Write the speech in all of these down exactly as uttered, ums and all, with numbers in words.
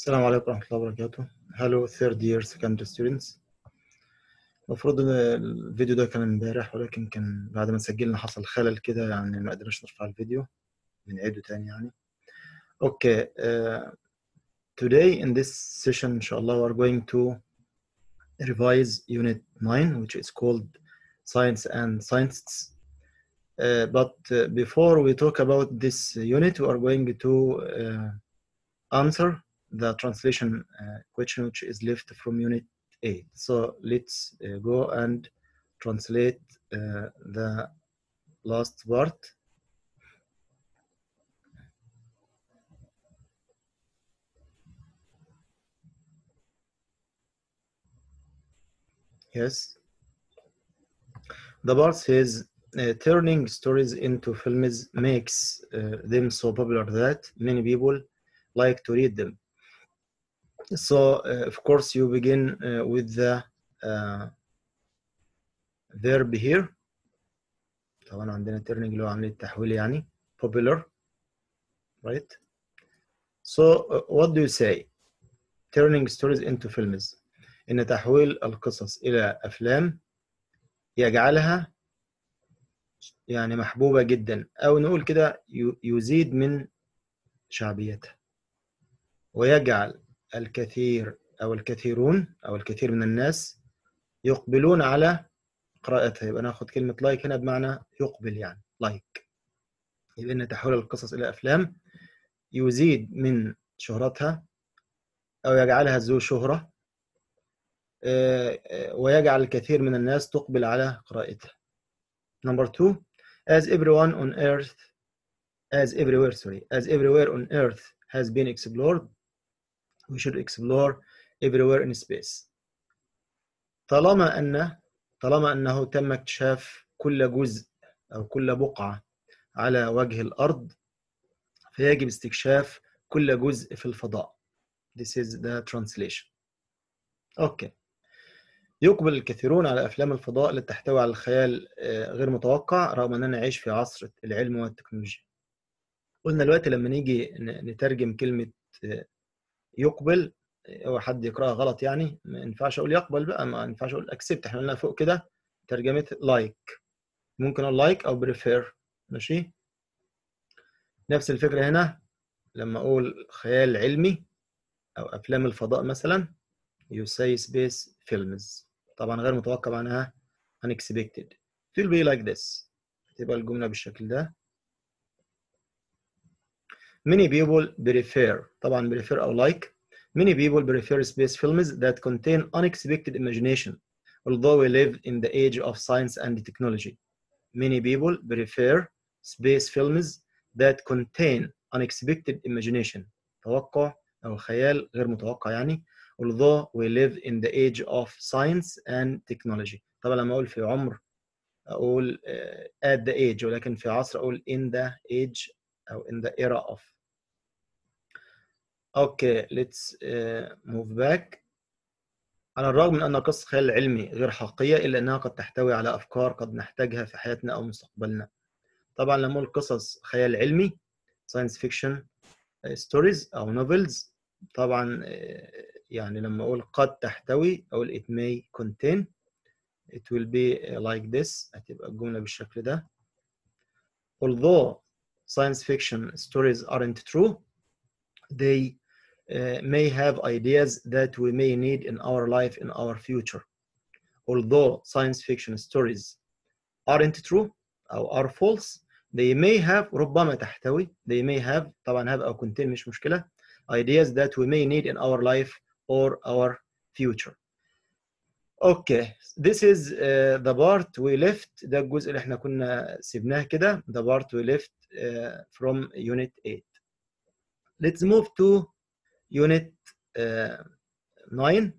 السلام عليكم ورحمة الله وبركاته. Hello third year secondary students. المفروض ان الفيديو ده كان امبارح، ولكن كان بعد ما سجلنا حصل خلل كده، يعني ما قدرناش نرفع الفيديو، بنعيده تاني يعني. Okay, uh, today in this session ان شاء الله we are going to revise unit nine, which is called Science and Scientists. Uh, but uh, before we talk about this unit, we are going to uh, answer the translation uh, question which is left from unit eight. So let's uh, go and translate uh, the last part. Yes. The part says uh, turning stories into films makes uh, them so popular that many people like to read them. So uh, of course you begin uh, with the uh, verb here. طبعا عندنا turning اللي هو عملية تحويل يعني popular, right? So uh, what do you say? Turning stories into films. إن تحويل القصص إلى أفلام يجعلها يعني محبوبة جدا، أو نقول كده يزيد من شعبيتها، ويجعل الكثير أو الكثيرون أو الكثير من الناس يقبلون على قراءتها. يبقى ناخد كلمة لايك هنا بمعنى يقبل، يعني لايك. يبقى إن تحويل القصص إلى أفلام يزيد من شهرتها أو يجعلها ذو شهرة، ويجعل الكثير من الناس تقبل على قراءتها. Number two, as everyone on earth, as everywhere, sorry, as everywhere on earth has been explored, we should explore everywhere in space. طالما أن طالما أنه تم اكتشاف كل جزء أو كل بقعة على وجه الأرض، فيجب استكشاف كل جزء في الفضاء. This is the translation. Okay. يقبل الكثيرون على أفلام الفضاء التي تحتوي على الخيال غير متوقع، رغم أننا نعيش في عصر العلم والتكنولوجيا. قلنا دلوقتي لما نيجي نترجم كلمة يقبل، هو حد يقرأها غلط يعني، ما ينفعش أقول يقبل بقى، ما ينفعش أقول accept. احنا قلنا فوق كده ترجمة like، ممكن أقول like أو prefer. ماشي؟ نفس الفكرة هنا لما أقول خيال علمي أو أفلام الفضاء مثلا، you say space films. طبعا غير متوقع معناها unexpected. It will be like this. تبقى الجملة بالشكل ده. Many people prefer، طبعا prefer أو like. Many people prefer space films that contain unexpected imagination, although we live in the age of science and technology. Many people prefer space films that contain unexpected imagination. توقع أو خيال غير متوقع يعني. Although we live in the age of science and technology. طبعا لما أقول في عمر أقول uh, at the age، ولكن في عصر أقول in the age أو in the era of. Okay, let's uh, move back. على الرغم من أن قصة خيال علمي غير حقيقية، إلا أنها قد تحتوي على أفكار قد نحتاجها في حياتنا أو مستقبلنا. طبعا لما أقول قصص خيال علمي science fiction stories أو novels، طبعا يعني لما أقول قد تحتوي أقول it may contain. It will be like this. هتبقى الجملة بالشكل ده. Although science fiction stories aren't true, they uh, may have ideas that we may need in our life in our future. Although science fiction stories aren't true أو are false, they may have ربما تحتوي they may have طبعا have أو contain مش مشكلة ideas that we may need in our life or our future. Okay, this is uh, the part we left. ده الجزء اللي احنا كنا سيبناه كده. The part we left uh, from unit eight. Let's move to unit uh, nine.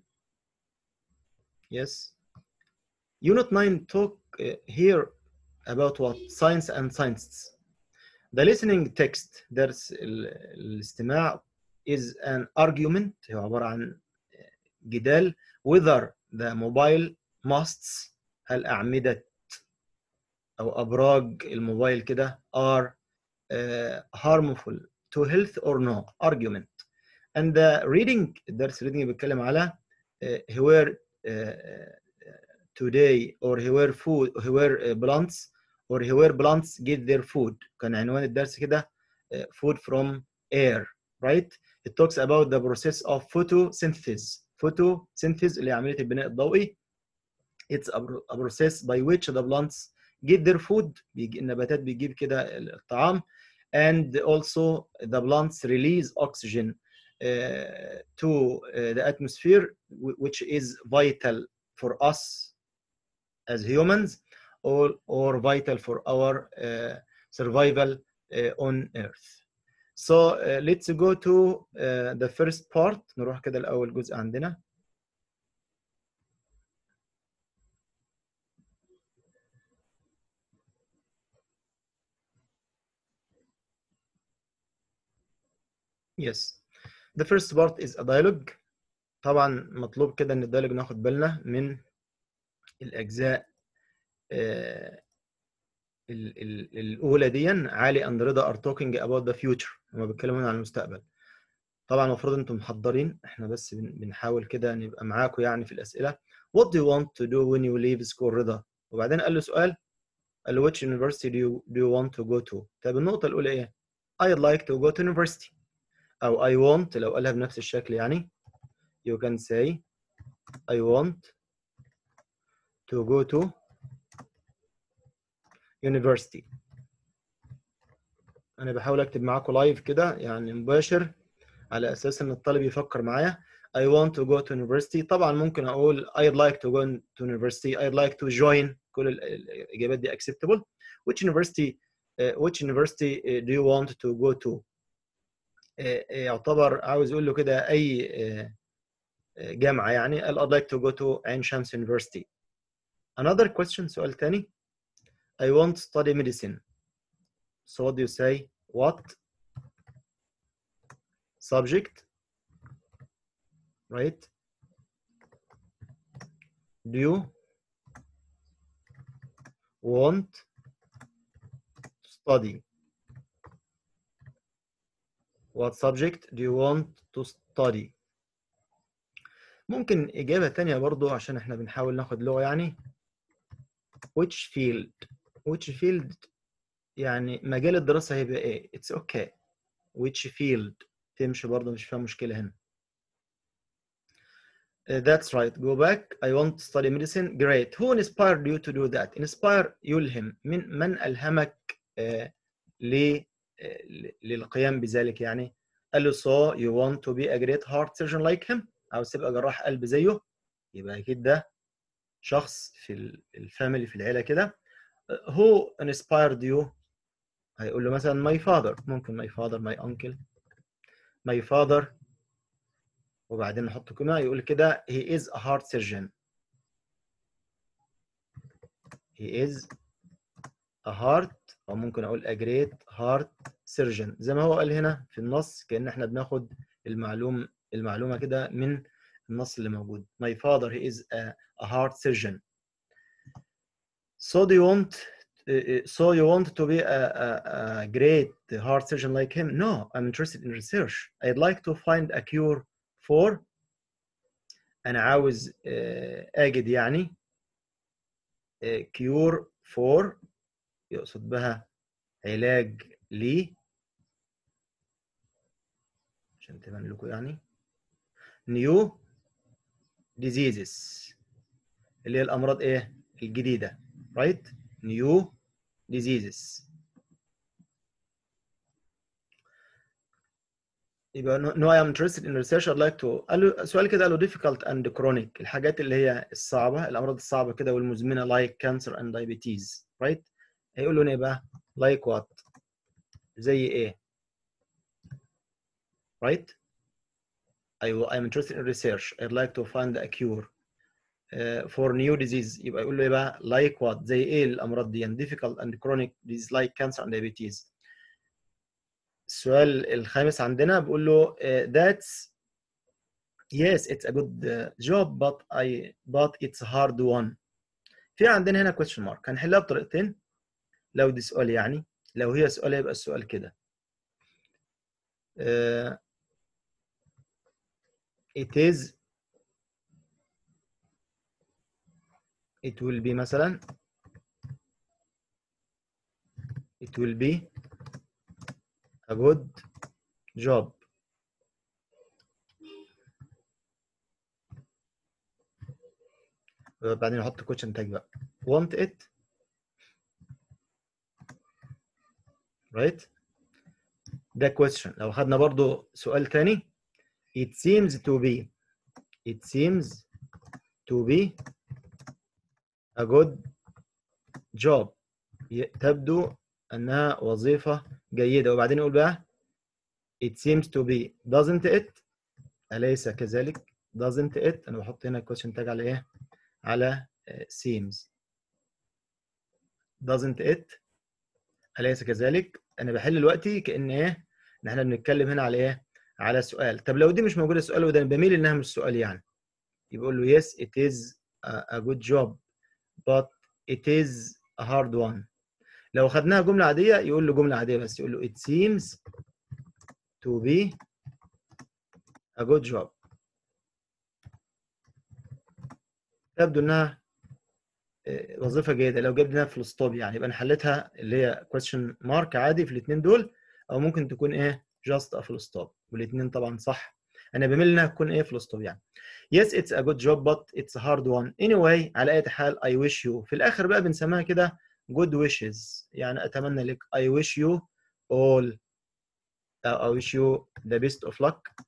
Yes. Unit nine talk uh, here about what? Science and scientists. The listening text درس الاستماع is an argument، هو عبارة عن جدال whether the mobile masts، هل أعمدة أو أبراج الموبايل كده are uh, harmful to health or no. Argument. and the reading الدرس reading بيتكلم على uh, where uh, today or where food where plants or where plants get their food. كان عنوان الدرس كده uh, food from air, right? It talks about the process of photosynthesis. Photosynthesis اللي هي عملية البناء الضوئي. It's a, a process by which the plants get their food. بيجي النباتات بيجيب كده الطعام. And also the plants release oxygen uh, to uh, the atmosphere, which is vital for us as humans, or, or vital for our uh, survival uh, on Earth. So uh, let's go to uh, the first part. نروح كده لأول جزء عندنا. Yes. The first part is a dialogue. طبعا مطلوب كده ان الديالوج ناخد بالنا من الاجزاء آه ال ال الاولى دي. علي اند رضا are talking about the future. هما بيتكلموا هنا عن المستقبل. طبعا المفروض انتم محضرين، احنا بس بن بنحاول كده نبقى معاكم يعني في الاسئله. What do you want to do when you leave school رضا؟ وبعدين قال له سؤال، قال له which university do you, do you want to go to؟ طب النقطه الاولى ايه؟ I'd like to go to university. او I want لو قالها بنفس الشكل يعني you can say I want to go to university. أنا بحاول أكتب معاكم لايف كده يعني مباشر على أساس إن الطالب يفكر معايا. I want to go to university. طبعا ممكن أقول I'd like to go to university. I'd like to join. كل الإجابات دي acceptable. Which university uh, which university do you want to go to؟ يعتبر عاوز يقول له كده أي جامعة يعني. قال I'd like to go to عين شمس University. Another question. سؤال تاني. I want to study medicine. So what do you say? What subject, right, do you want to study? What subject do you want to study? ممكن إجابة تانية برضو عشان إحنا بنحاول ناخد لغة يعني. Which field? Which field يعني مجال الدراسة هيبقى إيه؟ It's okay. Which field تمشي برضو، مش فيها مشكلة هنا. Uh, that's right. Go back. I want to study medicine. Great. Who inspired you to do that? Inspire يلهم. من من ألهمك uh, ل uh, للقيام بذلك يعني. قال له so you want to be a great heart surgeon like him. عاوز تبقى جراح قلب زيه. يبقى أكيد ده شخص في الفاميلي في العيلة كده. Uh, who inspired you؟ هيقول له مثلا my father. ممكن my father, my uncle, my father. وبعدين نحط كلمة يقول كده he is a heart surgeon. he is a heart، أو ممكن أقول a great heart surgeon زي ما هو قال هنا في النص، كأن احنا بناخد المعلوم المعلومة كده من النص اللي موجود. My father he is a, a heart surgeon. So do you want so you want to be a, a, a great heart surgeon like him? No, I'm interested in research. I'd like to find a cure for. أنا عاوز أجد يعني cure for يقصد بها علاج لي عشان تبان لكم يعني new diseases اللي هي الأمراض إيه؟ الجديدة. right؟ new diseases. يبقى no I am interested in research. I'd like to. قال له سؤال كده، قال له difficult and chronic الحاجات اللي هي الصعبة، الأمراض الصعبة كده والمزمنة like cancer and diabetes. right؟ هيقول له إيه بقى؟ like what؟ زي إيه؟ right؟ I I'm interested in research. I'd like to find a cure uh, for new disease. يبقى يقول له ايه بقى like what؟ زي ايه الامراض دي؟ and difficult and chronic disease like cancer and diabetes. السؤال الخامس عندنا بيقول له uh, that's yes it's a good uh, job but I but it's a hard one. في عندنا هنا question mark هنحلها بطريقتين. لو دي سؤال يعني، لو هي سؤال يبقى السؤال كده uh, it is it will be مثلا it will be a good job. بعدين احط question tag بقى want it right. ده question. لو خدنا برضو سؤال تاني it seems to be it seems to be a good job. تبدو أنها وظيفة جيدة. وبعدين يقول بقى it seems to be doesn't it أليس كذلك doesn't it. أنا بحط هنا question tag على إيه؟ على seems. doesn't it أليس كذلك. أنا بحل دلوقتي كأن إيه؟ إن إحنا بنتكلم هنا على إيه؟ على سؤال. طب لو دي مش موجودة سؤال وده بميل إنها مش سؤال يعني يقول له yes it is a good job but it is a hard one. لو خدناها جملة عادية يقول له جملة عادية بس يقول له it seems to be a good job. تبدو انها وظيفة جيدة. لو جبنا فول ستوب يعني يبقى انا حليتها اللي هي question mark عادي في الاثنين دول، او ممكن تكون ايه just a full stop والاثنين طبعا صح. انا بميل انها تكون ايه full stop يعني. yes it's a good job but it's a hard one anyway. على اي حال I wish you في الاخر بقى بنسميها كده good wishes يعني اتمنى لك I wish you all I wish you the best of luck.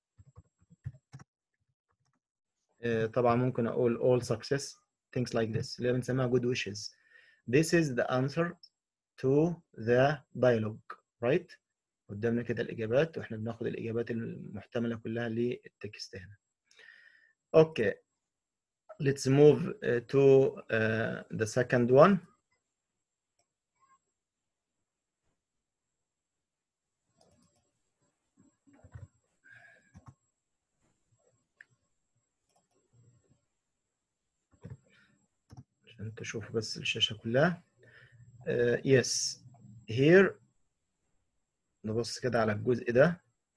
طبعا ممكن اقول all success things like this اللي بنسميها good wishes. This is the answer to the dialogue right. قدامنا كده الاجابات واحنا بناخد الاجابات المحتمله كلها للتكست هنا. اوكي let's move to uh, the second one. عشان تشوفوا بس الشاشه كلها. uh, yes here نبص كده على الجزء ده.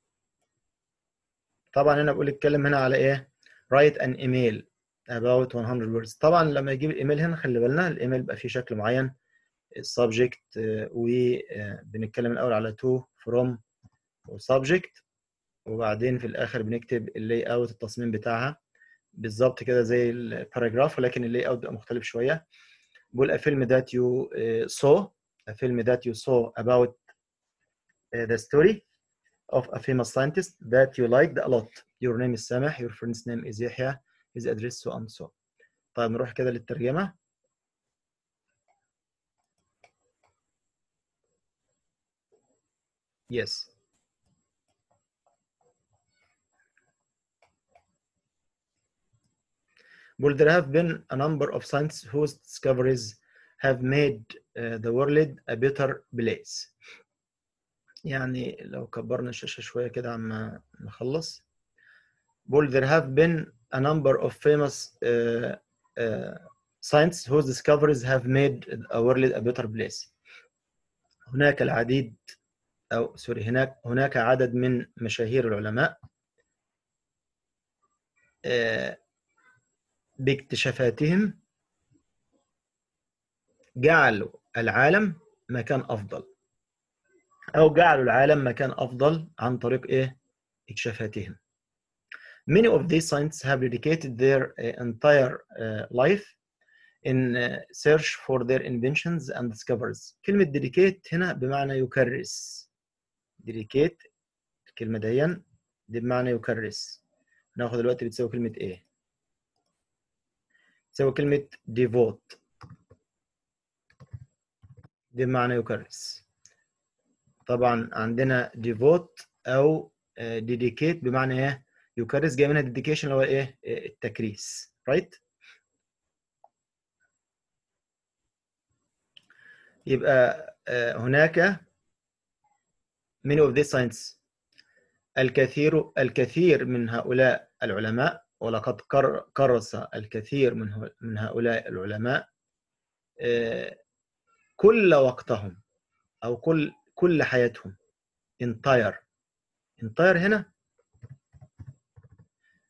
طبعا انا بقول اتكلم هنا على ايه write an email about one hundred words. طبعا لما يجيب الايميل هنا خلي بالنا الايميل بقى فيه شكل معين السبجكت وبنتكلم الاول على to from وسبجكت وبعدين في الاخر بنكتب اللاي اوت التصميم بتاعها بالظبط كده زي الباراجراف ولكن اللاي اوت بقى مختلف شويه. بقول a film that you saw a film that you saw about the story of a famous scientist that you liked a lot. Your name is سامح. Your friend's name is يحيى. His address so and so. طيب نروح كده للترجمة. Yes. Well, there have been a number of scientists whose discoveries have made uh, the world a better place. يعني لو كبرنا الشاشة شوية كده عما نخلص. Well, there have been a number of famous uh, uh, scientists whose discoveries have made a world a better place. هناك العديد أو سوري هناك هناك عدد من مشاهير العلماء uh, باكتشافاتهم جعلوا العالم مكان أفضل أو جعلوا العالم مكان أفضل عن طريق إيه؟ اكتشافاتهم. Many of these scientists have dedicated their uh, entire uh, life in uh, search for their inventions and discoveries. كلمة dedicate هنا بمعنى يكرس. dedicate الكلمة دي دي بمعنى يكرس. ناخد دلوقتي بتساوي كلمة إيه؟ تساوي كلمة devote. دي بمعنى يكرس. طبعا عندنا devote أو uh, dedicate بمعنى إيه؟ يكرس. جاي منها dedication اللي هو إيه؟ التكريس. right؟ يبقى هناك many of these scientists الكثير الكثير من هؤلاء العلماء ولقد كرس الكثير من من هؤلاء العلماء كل وقتهم أو كل كل حياتهم entire entire هنا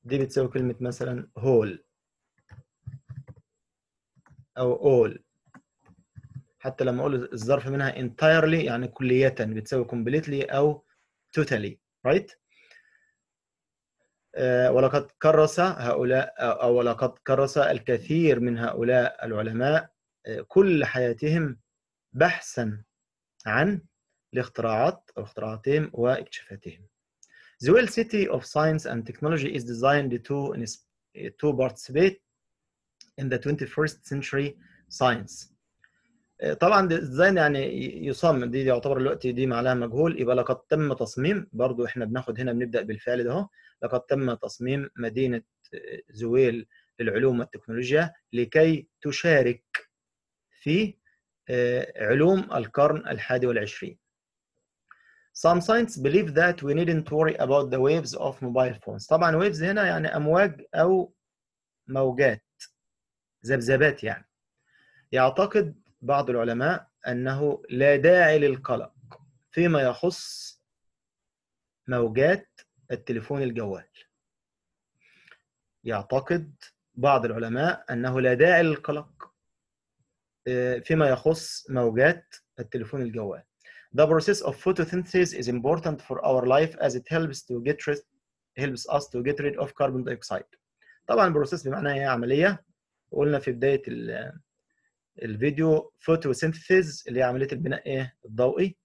دي بتساوي كلمة مثلا whole أو all. حتى لما أقول الظرف منها entirely يعني كلية بتساوي completely أو totally right. آه ولقد كرس هؤلاء أو ولقد كرس الكثير من هؤلاء العلماء آه كل حياتهم بحثا عن الاختراعات أو اختراعاتهم واكتشافاتهم. The Well City of Science and Technology is designed to, to participate in the twenty-first century science. طبعا ديزاين يعني يصمم، دي يعتبر الوقت دي معناها مجهول، يبقى لقد تم تصميم، برضو احنا بناخد هنا بنبدأ بالفعل ده اهو، لقد تم تصميم مدينة زويل للعلوم والتكنولوجيا لكي تشارك في علوم القرن الحادي والعشرين. Some scientists believe that we needn't worry about the waves of mobile phones. طبعا waves هنا يعني أمواج أو موجات، ذبذبات يعني. يعتقد بعض العلماء أنه لا داعي للقلق فيما يخص موجات التليفون الجوال. يعتقد بعض العلماء أنه لا داعي للقلق فيما يخص موجات التليفون الجوال. The process of photosynthesis is important for our life as it helps to get rid helps us to get rid of carbon dioxide. طبعا البروسيس بمعنى هي عملية، قلنا في بداية الفيديو photosynthesis اللي هي عملية البناء ايه الضوئي.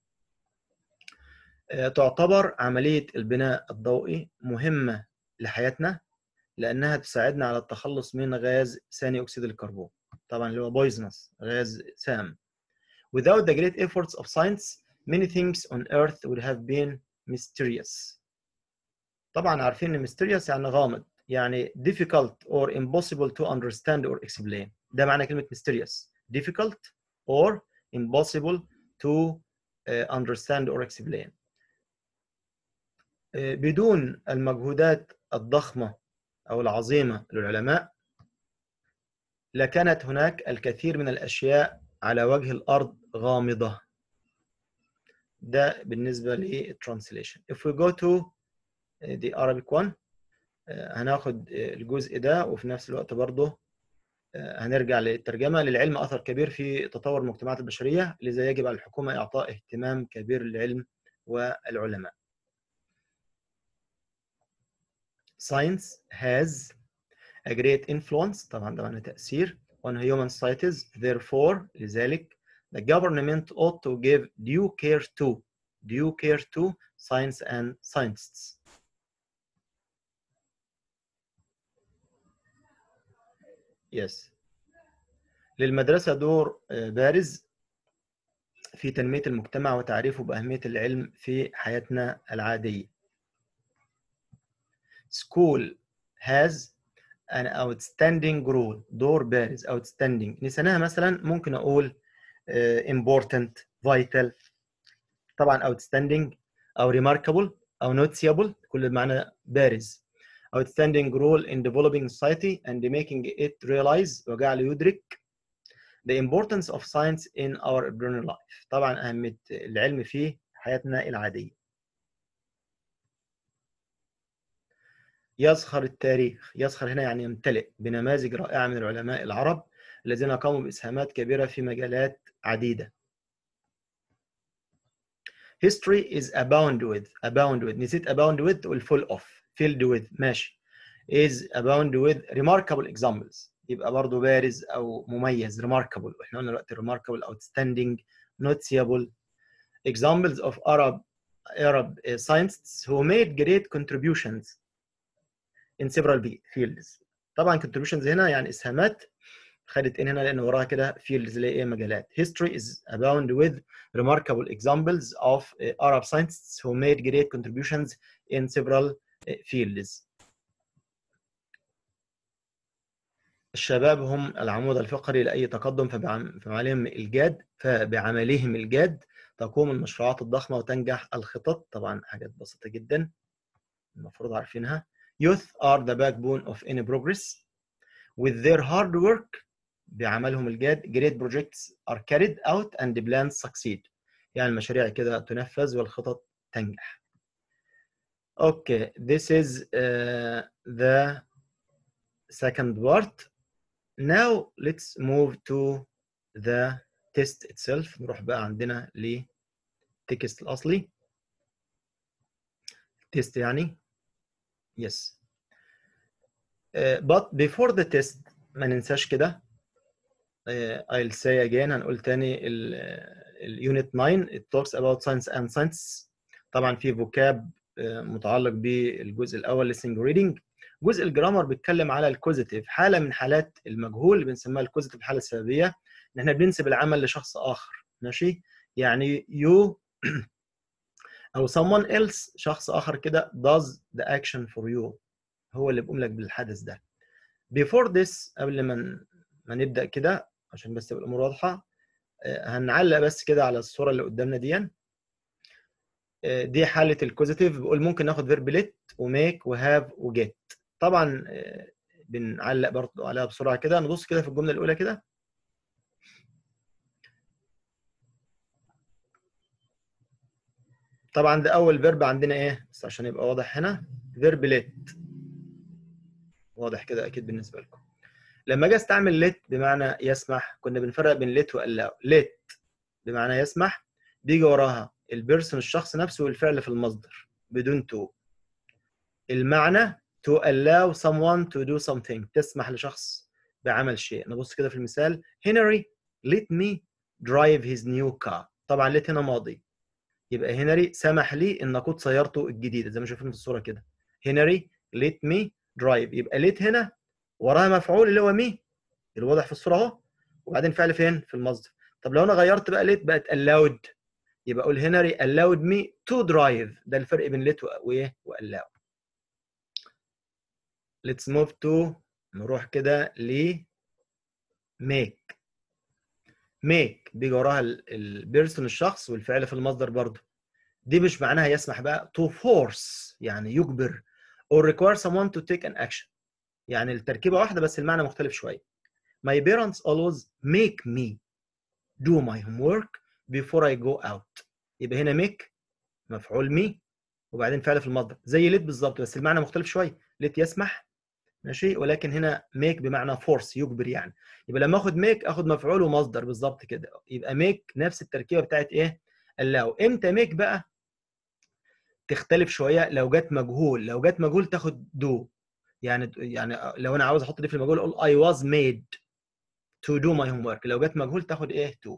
تعتبر عملية البناء الضوئي مهمة لحياتنا لأنها تساعدنا على التخلص من غاز ثاني أكسيد الكربون، طبعا اللي هو poisonous، غاز سام. Without the great efforts of science, many things on earth would have been mysterious. طبعا عارفين ان mysterious يعني غامض، يعني difficult or impossible to understand or explain. ده معنى كلمة mysterious. difficult or impossible to uh, understand or explain. uh, بدون المجهودات الضخمة أو العظيمة للعلماء لكانت هناك الكثير من الأشياء على وجه الأرض غامضة. ده بالنسبة للترانسليشن. If we go to the Arabic one هناخد الجزء ده وفي نفس الوقت برضه هنرجع للترجمة. للعلم أثر كبير في تطور المجتمعات البشرية، لذا يجب على الحكومة إعطاء اهتمام كبير للعلم والعلماء. Science has a great influence، طبعا ده معنى تأثير، on human societies. Therefore لذلك the government ought to give due care to due care to science and scientists. Yes. للمدرسة دور بارز في تنمية المجتمع وتعريفه بأهمية العلم في حياتنا العادية. School has an outstanding role، دور بارز outstanding. نسيناها مثلا ممكن أقول important vital، طبعا outstanding أو remarkable أو noticeable كل معنى بارز. outstanding role in developing society and making it realize وجعل يدرك the importance of science in our ordinary life. طبعا أهمية العلم في حياتنا العادية. يزخر التاريخ، يزخر هنا يعني يمتلئ بنماذج رائعة من العلماء العرب الذين قاموا بإسهامات كبيرة في مجالات عديدة. History is abound with abound with نسيت abound with والfull of filled with ماشي is abound with remarkable examples، يبقى برضه بارز أو مميز remarkable، وإحنا قلنا دلوقتي remarkable outstanding noticeable examples of Arab Arab scientists who made great contributions in several fields. طبعا contributions هنا يعني إسهامات، خدت إن هنا لأن وراها كده fields اللي هي مجالات. History is abound with remarkable examples of Arab scientists who made great contributions in several fields. الشباب هم العمود الفقري لأي تقدم، فبعملهم الجاد فبعملهم الجاد تقوم المشروعات الضخمة وتنجح الخطط. طبعا حاجات بسيطة جدا المفروض عارفينها. Youth are the backbone of any progress. With their hard work بعملهم الجاد great projects are carried out and the plans succeed. يعني المشاريع كده تنفذ والخطط تنجح. Okay, this is uh, the second part. Now let's move to the test itself. نروح بقى عندنا للتكست الأصلي. test يعني yes. Uh, but before the test ما ننساش كده. uh, I'll say again هنقول تاني ال, ال unit nine it talks about science and science. طبعا في vocab uh, متعلق بالجزء الأول listening reading. جزء الجرامر بيتكلم على الكوزيتيف، حالة من حالات المجهول اللي بنسميها الكوزيتيف، الحالة السببية، ان احنا بننسب العمل لشخص آخر، ماشي؟ يعني you أو someone else، شخص آخر كده does the action for you، هو اللي بيقوم لك بالحدث ده. Before this قبل ما ما نبدأ كده عشان بس تبقى الأمور واضحة، هنعلق بس كده على الصورة اللي قدامنا دي. دي حالة الكوزيتيف، بيقول ممكن ناخد فيرب let وميك وهاف وجيت. طبعا بنعلق برضه عليها بسرعة كده. نبص كده في الجملة الأولى كده. طبعا ده أول فيرب عندنا إيه؟ بس عشان يبقى واضح هنا فيرب let. واضح كده أكيد بالنسبة لكم. لما أجي أستعمل let بمعنى يسمح، كنا بنفرق بين let وallow. let بمعنى يسمح بيجي وراها البيرسون الشخص نفسه والفعل في المصدر بدون to. المعنى to allow someone to do something، تسمح لشخص بعمل شيء. نبص كده في المثال. هنري let me drive his new car. طبعا let هنا ماضي، يبقى هنري سمح لي ان اقود سيارته الجديده زي ما شايفين في الصوره كده. هنري let me drive، يبقى let هنا وراها مفعول اللي هو me اللي واضح في الصوره اهو، وبعدين فعل فين؟ في المصدر. طب لو انا غيرت بقى let بقت allowed، يبقى اقول هنري allowed me to drive. ده الفرق بين let وايه والlow. let's move to، نروح كده ل make. make بيجي وراها البيرسون الشخص والفعل في المصدر برضه. دي مش معناها يسمح بقى to force يعني يجبر or require someone to take an action، يعني التركيبة واحدة بس المعنى مختلف شوية. My parents always make me do my homework before I go out. يبقى هنا make مفعول me وبعدين فعل في المصدر زي let بالظبط، بس المعنى مختلف شوية. let يسمح ماشي، ولكن هنا make بمعنى force يجبر يعني. يبقى لما اخد make اخد مفعول ومصدر بالظبط كده، يبقى make نفس التركيبة بتاعت ايه؟ allow. امتى make بقى تختلف شويه؟ لو جت مجهول. لو جت مجهول تاخد do، يعني يعني لو انا عاوز احط دي في المجهول اقول I was made to do my homework. لو جت مجهول تاخد ايه؟ to.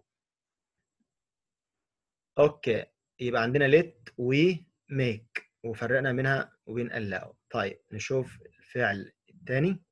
اوكي، يبقى عندنا let و make وفرقنا منها وبين allow. طيب نشوف الفعل الثاني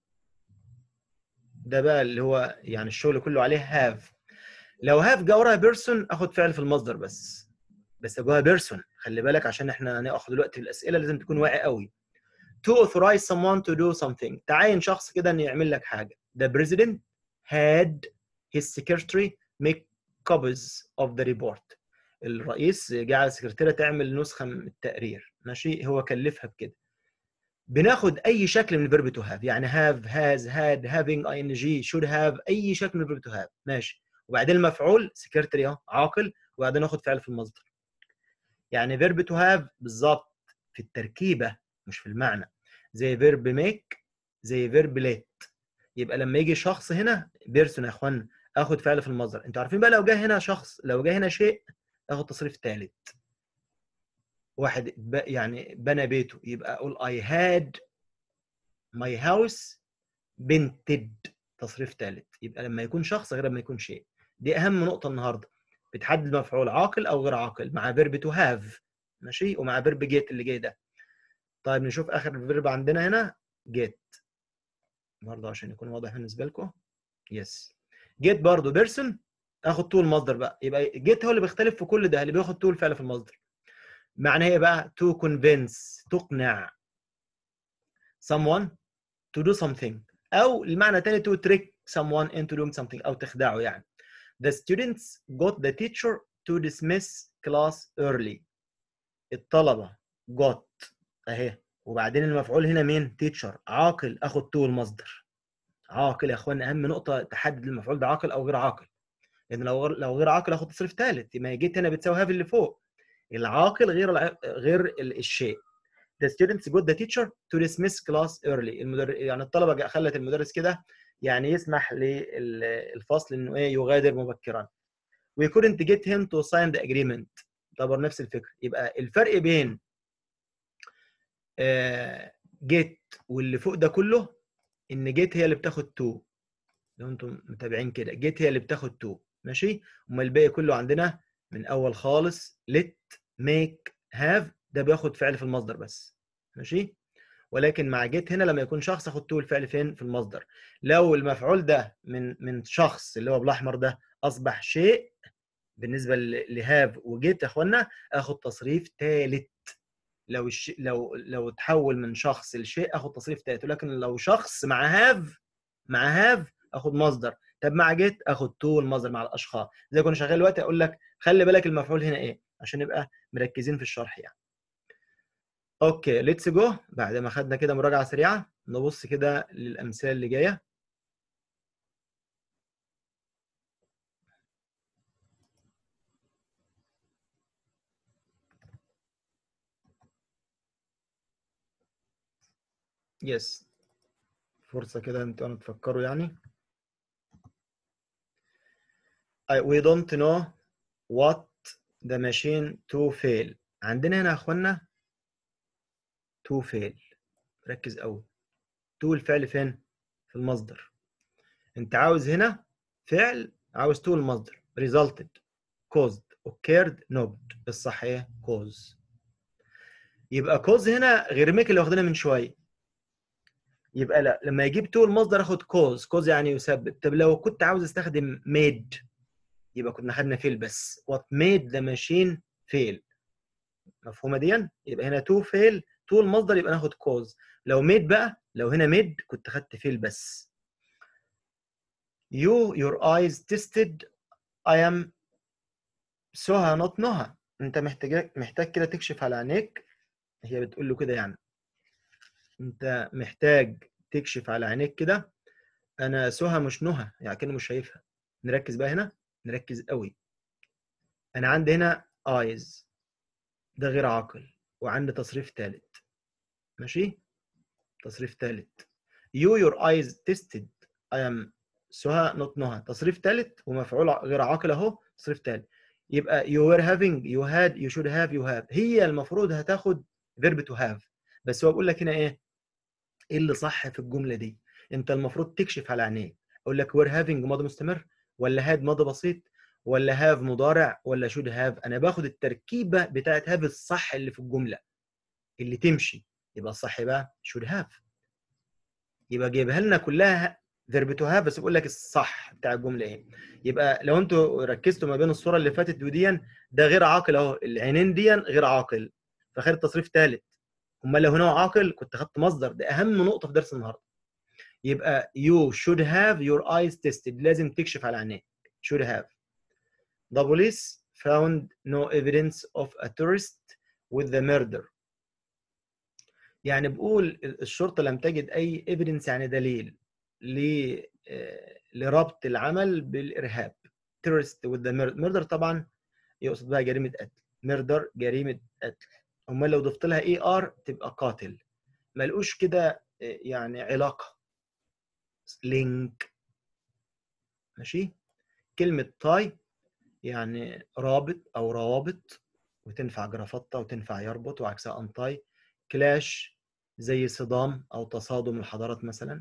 ده بقى اللي هو يعني الشغل كله عليه have. لو have جه وراها بيرسون اخد فعل في المصدر بس، بس جواها بيرسون. خلي بالك عشان احنا هناخد دلوقتي في الاسئله لازم تكون واعي قوي. to authorize someone to do something، تعين شخص كده انه يعمل لك حاجه. The president had his secretary make copies of the report. الرئيس جعل السكرتيره تعمل نسخه من التقرير، ماشي؟ هو كلفها بكده. بناخد اي شكل من الفيرب to have، يعني have has had having ing should have، اي شكل من الفيرب to have ماشي. وبعدين المفعول secretary اهو عاقل، وبعدين ناخد فعل في المصدر. يعني فيرب to have بالظبط في التركيبه مش في المعنى، زي فيرب ميك زي فيرب ليت. يبقى لما يجي شخص هنا بيرسون يا اخوان اخد فعل في المصدر. انتوا عارفين بقى لو جه هنا شخص، لو جه هنا شيء اخد تصريف ثالث. واحد يعني بنى بيته يبقى اقول I had my house painted، تصريف ثالث. يبقى لما يكون شخص غير لما يكون شيء. دي اهم نقطه النهارده، بتحدد مفعول عاقل او غير عاقل مع فيرب تو هاف ماشي، ومع فيرب جيت اللي جاي ده. طيب نشوف اخر فيرب عندنا هنا جيت برضه عشان يكون واضح بالنسبه لكم. يس جيت برضه بيرسون اخد طول المصدر بقى. يبقى جيت هو اللي بيختلف في كل ده، اللي بياخد طول فعل في المصدر. معنى هي بقى to convince تقنع someone to do something، او المعنى الثاني to trick someone into doing something او تخدعه يعني. The students got the teacher to dismiss class early. الطلبه got اهي، وبعدين المفعول هنا مين؟ teacher عاقل اخد to المصدر. عاقل يا اخوان اهم نقطه تحدد المفعول ده عاقل او غير عاقل، لان لو لو غير عاقل اخد تصريف ثالث. ما جيت هنا بتساوي هاف اللي فوق. العاقل غير غير الشيء. the students got the teacher to dismiss class early. المدر... يعني الطلبه خلت المدرس كده يعني يسمح للفصل انه ايه يغادر مبكرا. we couldn't get him to sign the agreement. طبعا نفس الفكره. يبقى الفرق بين آه جيت واللي فوق ده كله ان جيت هي اللي بتاخد تو. لو انتم متابعين كده جيت هي اللي بتاخد تو ماشي. امال الباقي كله عندنا من اول خالص let make have ده بياخد فعل في المصدر بس ماشي. ولكن مع جيت هنا لما يكون شخص اخد تو الفعل فين في المصدر. لو المفعول ده من من شخص اللي هو بالاحمر ده اصبح شيء بالنسبه لهاف وجيت يا اخوانا اخد تصريف ثالث. لو الش... لو لو تحول من شخص لشيء اخد تصريف ثالث. ولكن لو شخص مع هاف مع هاف اخد مصدر. طب مع جيت اخد تو المصدر مع الاشخاص. زي كنا شغال دلوقتي اقول لك خلي بالك المفعول هنا ايه عشان نبقى مركزين في الشرح يعني. اوكي ليتس جو. بعد ما خدنا كده مراجعه سريعه نبص كده للامثله اللي جايه. يس فرصه كده انتوا تفكروا يعني. we don't know what the machine to fail. عندنا هنا يا اخوانا to fail. ركز قوي. to الفعل فين في المصدر. انت عاوز هنا فعل عاوز to المصدر resulted caused occurred knocked. الصح ايه cause. يبقى cause هنا غير ميك اللي واخدينها من شويه. يبقى لا لما يجيب to المصدر اخد cause. cause يعني يسبب. طب لو كنت عاوز استخدم made يبقى كنا خدنا fail بس. what made the machine fail. مفهومه دي؟ يبقى هنا to fail to المصدر يبقى ناخد cause. لو made بقى لو هنا made كنت خدت fail بس. you your eyes tested I am سهى not نهى. انت محتاج محتاج كده تكشف على عينيك. هي بتقول له كده يعني انت محتاج تكشف على عينيك كده. انا سهى مش نهى يعني كأنه مش شايفها. نركز بقى هنا نركز قوي. انا عندي هنا eyes ده غير عاقل وعندي تصريف ثالث ماشي. تصريف ثالث you your eyes tested I am سهى not نهى. تصريف ثالث ومفعول غير عاقل اهو تصريف ثالث. يبقى you were having you had you should have you have. هي المفروض هتاخد verb to have. بس هو بيقول لك هنا ايه ايه اللي صح في الجمله دي. انت المفروض تكشف على عينيك. اقول لك were having ماضي مستمر ولا had ماضي بسيط ولا have مضارع ولا should have. انا باخد التركيبه بتاعت have الصح اللي في الجمله اللي تمشي. يبقى الصح بقى should have. يبقى جايبها لنا كلها verb to have بس بقول لك الصح بتاع الجمله ايه. يبقى لو انتوا ركزتوا ما بين الصوره اللي فاتت ودي ده غير عاقل اهو. العينين دي غير عاقل فخد تصريف ثالث. امال لو هنا عاقل كنت خدت مصدر. ده اهم نقطه في درس النهارده. يبقى you should have your eyes tested. لازم تكشف على عينيك. should have. The police found no evidence of a tourist with the murder. يعني بقول الشرطه لم تجد اي evidence يعني دليل ل لربط العمل بالارهاب. terrorist with the murder طبعا يقصد بها جريمه قتل. murder جريمه قتل. امال لو ضفت لها اي ار تبقى قاتل. ما لقوش كده يعني علاقه لينك ماشي. كلمه تاي يعني رابط او روابط وتنفع جرافطه وتنفع يربط وعكسها انتاي. كلاش زي صدام او تصادم الحضارات مثلا.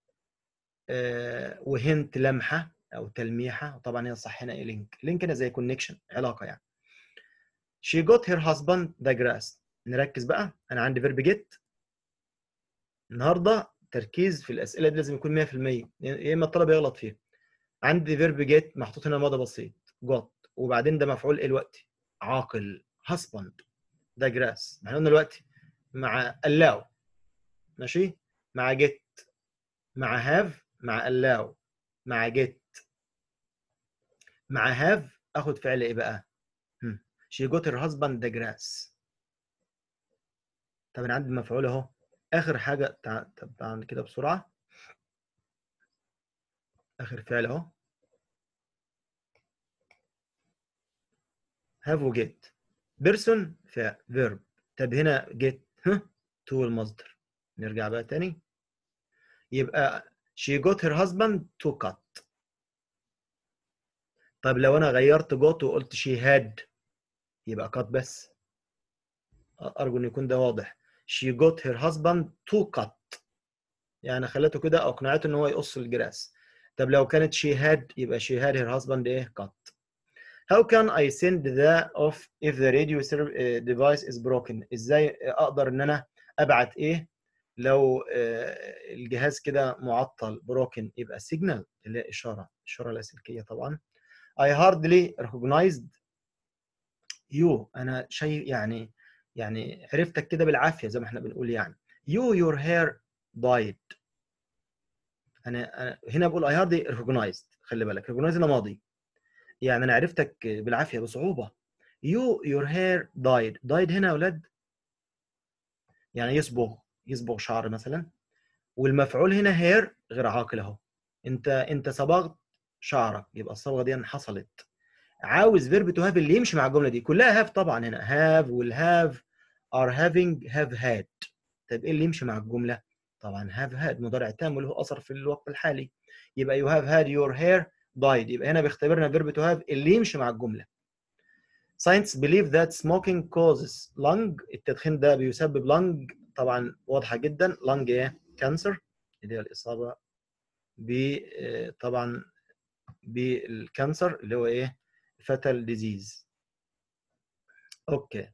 أه وهنت لمحه او تلميحه. طبعا هي صح هنا ايه لينك. لينك هنا زي كونكشن علاقه يعني. she got her husband the grass. نركز بقى. انا عندي فيرب جيت النهارده. تركيز في الاسئله دي لازم يكون مية في المية يا اما الطالب يغلط فيها. عندي فيرب جيت محطوط هنا ماضي بسيط جوت وبعدين ده مفعول ايه دلوقتي عاقل husband ده جراس. احنا قلنا دلوقتي مع allow ماشي مع get مع have مع allow مع get مع have اخد فعل ايه بقى. هم. she got her husband the grass. طب انا عندي مفعول اهو. اخر حاجه تع... طب تعال كده بسرعه. اخر فعل اهو have و get. بيرسون verb. طب هنا get ها to المصدر. نرجع بقى تاني. يبقى she got her husband to cut. طب لو انا غيرت got وقلت she had يبقى cut بس. ارجو ان يكون ده واضح. she got her husband to cut، يعني خلته كده او اقنعته ان هو يقص الجراس. طب لو كانت she had يبقى she had her husband ايه cut. How can I send the off if the radio device is broken؟ ازاي اقدر ان انا ابعت ايه لو الجهاز كده معطل broken؟ يبقى signal اللي هي اشاره، الاشاره اللاسلكيه طبعا. I hardly recognized you، انا شيء يعني يعني عرفتك كده بالعافيه زي ما احنا بنقول يعني. you your hair dyed. انا انا هنا بقول I hardly recognized، خلي بالك recognized ده ماضي، يعني انا عرفتك بالعافيه بصعوبه. you your hair dyed. dyed هنا يا اولاد يعني يصبغ، يصبغ شعر مثلا، والمفعول هنا hair غير عاقل اهو. انت انت صبغت شعرك، يبقى الصبغه دي حصلت. عاوز فيرب تو هاف اللي يمشي مع الجمله دي كلها. هاف طبعا هنا have والهاف are having have had. طب ايه اللي يمشي مع الجمله؟ طبعا have had مضارع تام وله اثر في الوقت الحالي. يبقى you have had your hair dyed. يبقى هنا بيختبرنا فيرب تو هاف اللي يمشي مع الجمله. Science believe that smoking causes lung. التدخين ده بيسبب lung، طبعا واضحه جدا. lung ايه؟ كانسر، اللي هي الاصابه ب طبعا بالكانسر اللي هو ايه؟ fatal disease. اوكي.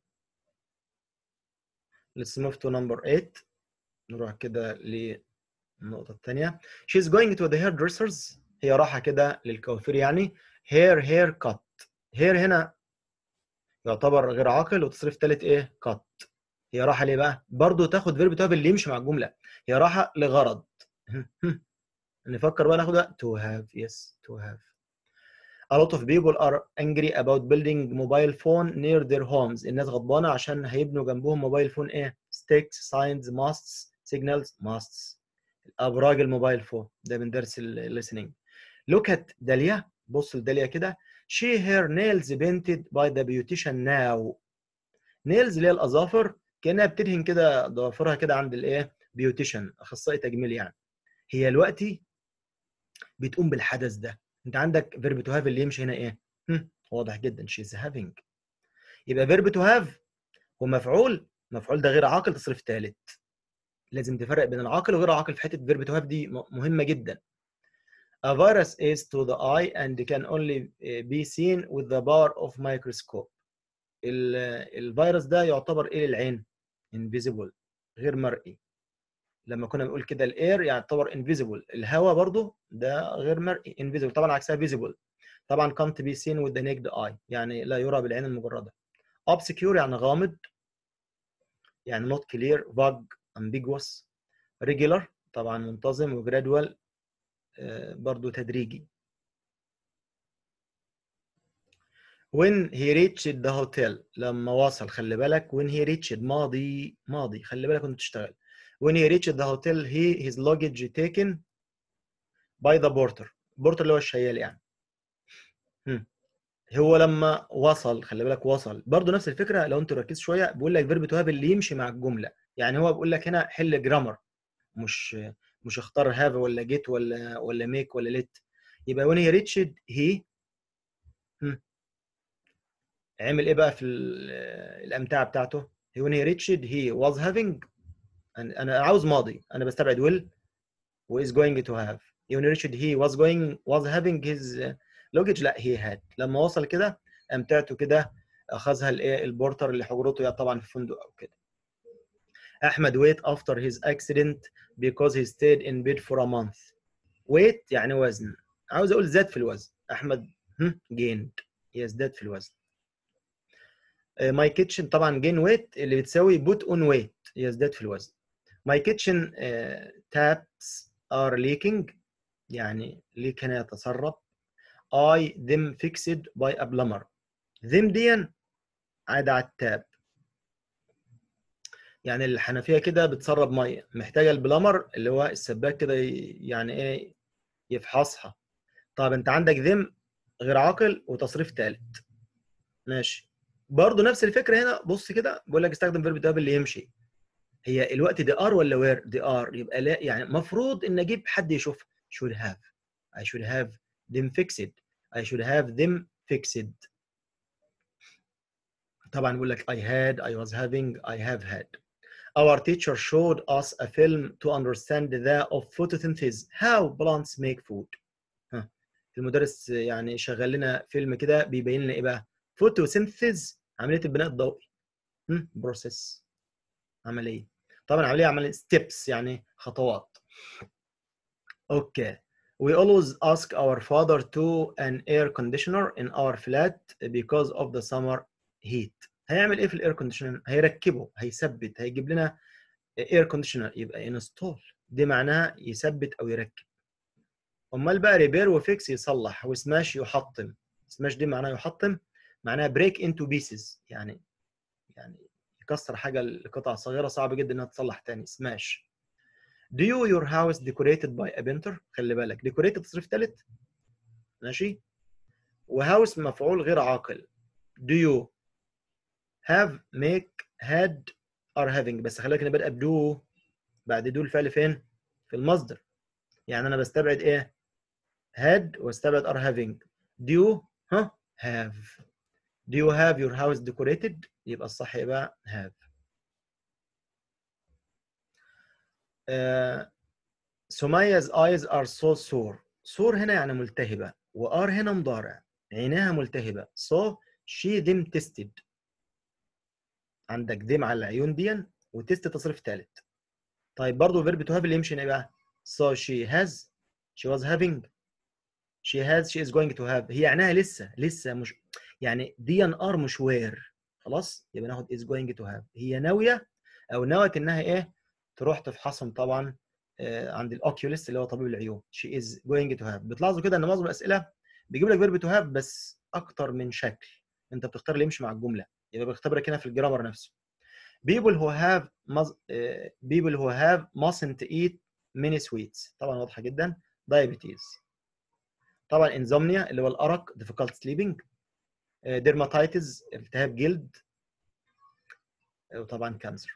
Let's move to number eight. نروح كده للنقطة الثانية. She's going to the hairdressers. هي راحة كده للكوافير يعني. hair hair cut. hair هنا يعتبر غير عاقل وتصريف ثالث ايه؟ cut. هي راحة ليه بقى؟ برضه تاخد فيرب تو هاف اللي يمشي مع الجملة. هي راحة لغرض. نفكر بقى ناخدها to have. yes to have. A lot of people are angry about building mobile phone near their homes. الناس غضبانة عشان هيبنوا جنبهم موبايل فون ايه؟ sticks, signs, masts, signals, masts. أبراج الموبايل فون ده من درس ال listening. Look at داليا. بص لداليا كده. She her nails painted by the beautician now. nails اللي هي الأظافر، كأنها بتدهن كده ضوافرها كده عند الايه؟ beautician، أخصائي تجميل يعني. هي دلوقتي بتقوم بالحدث ده. انت عندك فيرب تو هاف اللي يمشي هنا ايه؟ هم. واضح جدا she's having. يبقى فيرب تو هاف ومفعول، مفعول ده غير عاقل تصريف ثالث. لازم تفرق بين العاقل وغير العاقل في حته فيرب تو هاف دي مهمه جدا. A virus is to the eye and can only be seen with the power of microscope. الفيروس ده يعتبر ايه للعين؟ invisible، غير مرئي. لما كنا بنقول كده الاير يعتبر invisible، الهواء برضو ده غير مرئي invisible، طبعا عكسها visible. طبعا can't be seen with the naked eye يعني لا يرى بالعين المجرده. obscure يعني غامض، يعني not clear، vague، ambiguous. regular طبعا منتظم، و gradual برضو تدريجي. when he reached the hotel لما وصل، خلي بالك when he reached ماضي ماضي، خلي بالك وانت تشتغل. when he reached the hotel he his luggage taken by the porter. porter اللي هو الشيال يعني. هم. هو لما وصل، خلي بالك وصل برضو نفس الفكره. لو انت ركزت شويه بيقول لك فيرب تو هاف اللي يمشي مع الجمله، يعني هو بيقول لك هنا حل جرامر، مش مش اختار هاف ولا جيت ولا ولا ميك ولا ليت. يبقى when he reached he عمل ايه بقى في الامتعه بتاعته؟ when he reached he was having. انا عاوز ماضي، انا بستبعد will و is going to have. when he reached he was going was having his luggage. لا he had. لما وصل كده امتعته كده اخذها الايه؟ البورتر اللي حجرته طبعا في فندق او كده. احمد wait after his accident because he stayed in bed for a month. wait يعني وزن، عاوز اقول زاد في الوزن. احمد gained، يزداد في الوزن. my kitchen طبعا gain weight اللي بتساوي put on weight، يزداد في الوزن. my kitchen uh, taps are leaking يعني leak هنا يتسرب. I them fixed by a plumber. them دي عادة على التاب، يعني الحنفيه كده بتسرب ميه، محتاجه البلامر اللي هو السباك كده يعني ايه؟ يفحصها. طب انت عندك ذم غير عاقل وتصريف ثالث. ماشي. برضه نفس الفكره هنا. بص كده بيقول لك استخدم فيرب تو هاف اللي يمشي. هي الوقت دي ار ولا وير؟ دي ار، يبقى لا، يعني المفروض ان اجيب حد يشوف. should have. I should have them fixed. I should have them fixed. طبعا بقول لك I had, I was having, I have had. Our teacher showed us a film to understand the of photosynthesis, how plants make food. ها. المدرس يعني شغل لنا فيلم كده بيبين لنا ايه بقى؟ photosynthesis، عملية البناء الضوئي. بروسيس، عملية. طبعا عملية عملية steps، يعني خطوات. Okay. We always ask our father to an air conditioner in our flat because of the summer heat. هيعمل ايه في الاير كونديشنر؟ هيركبه، هيثبت، هيجيب لنا اير كونديشنر، يبقى انستول، دي معناها يثبت او يركب. امال بقى ريبير وفيكس يصلح، وسماش يحطم. سماش دي معناها يحطم، معناها بريك انتو بيسز، يعني يعني يكسر حاجه لقطع صغيره صعب جدا انها تصلح تاني. سماش. Do you your house decorated by a painter؟ خلي بالك decorated تصريف ثالث، ماشي، وهاوس مفعول غير عاقل. Do you have make had are having، بس خلي بالك انا بادئ بدو، بعد دو الفعل فين؟ في المصدر، يعني انا بستبعد ايه؟ had واستبعد are having. Do you ها have. Do you have your house decorated؟ يبقى الصح يبقى have. uh, سميا's eyes are so sore. sore هنا يعني ملتهبة، وار هنا مضارع، عينيها ملتهبة. so she them tested. عندك them على العيون دي، وتست تصريف ثالث. طيب برضه فيرب تو هاف اللي يمشي ايه بقى؟ so she has، she was having، she has، she is going to have. هي عينها لسه لسه مش، يعني دي ان ار مش وير. خلاص، يبقى ناخد is going to have. هي ناوية او نوت انها ايه؟ تروح تفحصهم طبعا عند الاوكيوليست اللي هو طبيب العيون. she is going to have. بتلاحظوا كده ان معظم الاسئله بيجيب لك فيرب تو هاف بس اكتر من شكل، انت بتختار اللي يمشي مع الجمله، يبقى بيختبرك هنا في الجرامر نفسه. people who have must, uh, people who have mustn't eat many sweets، طبعا واضحه جدا. diabetes، طبعا insomnia اللي هو الارق، difficult sleeping. uh, dermatitis التهاب جلد، وطبعا كانسر.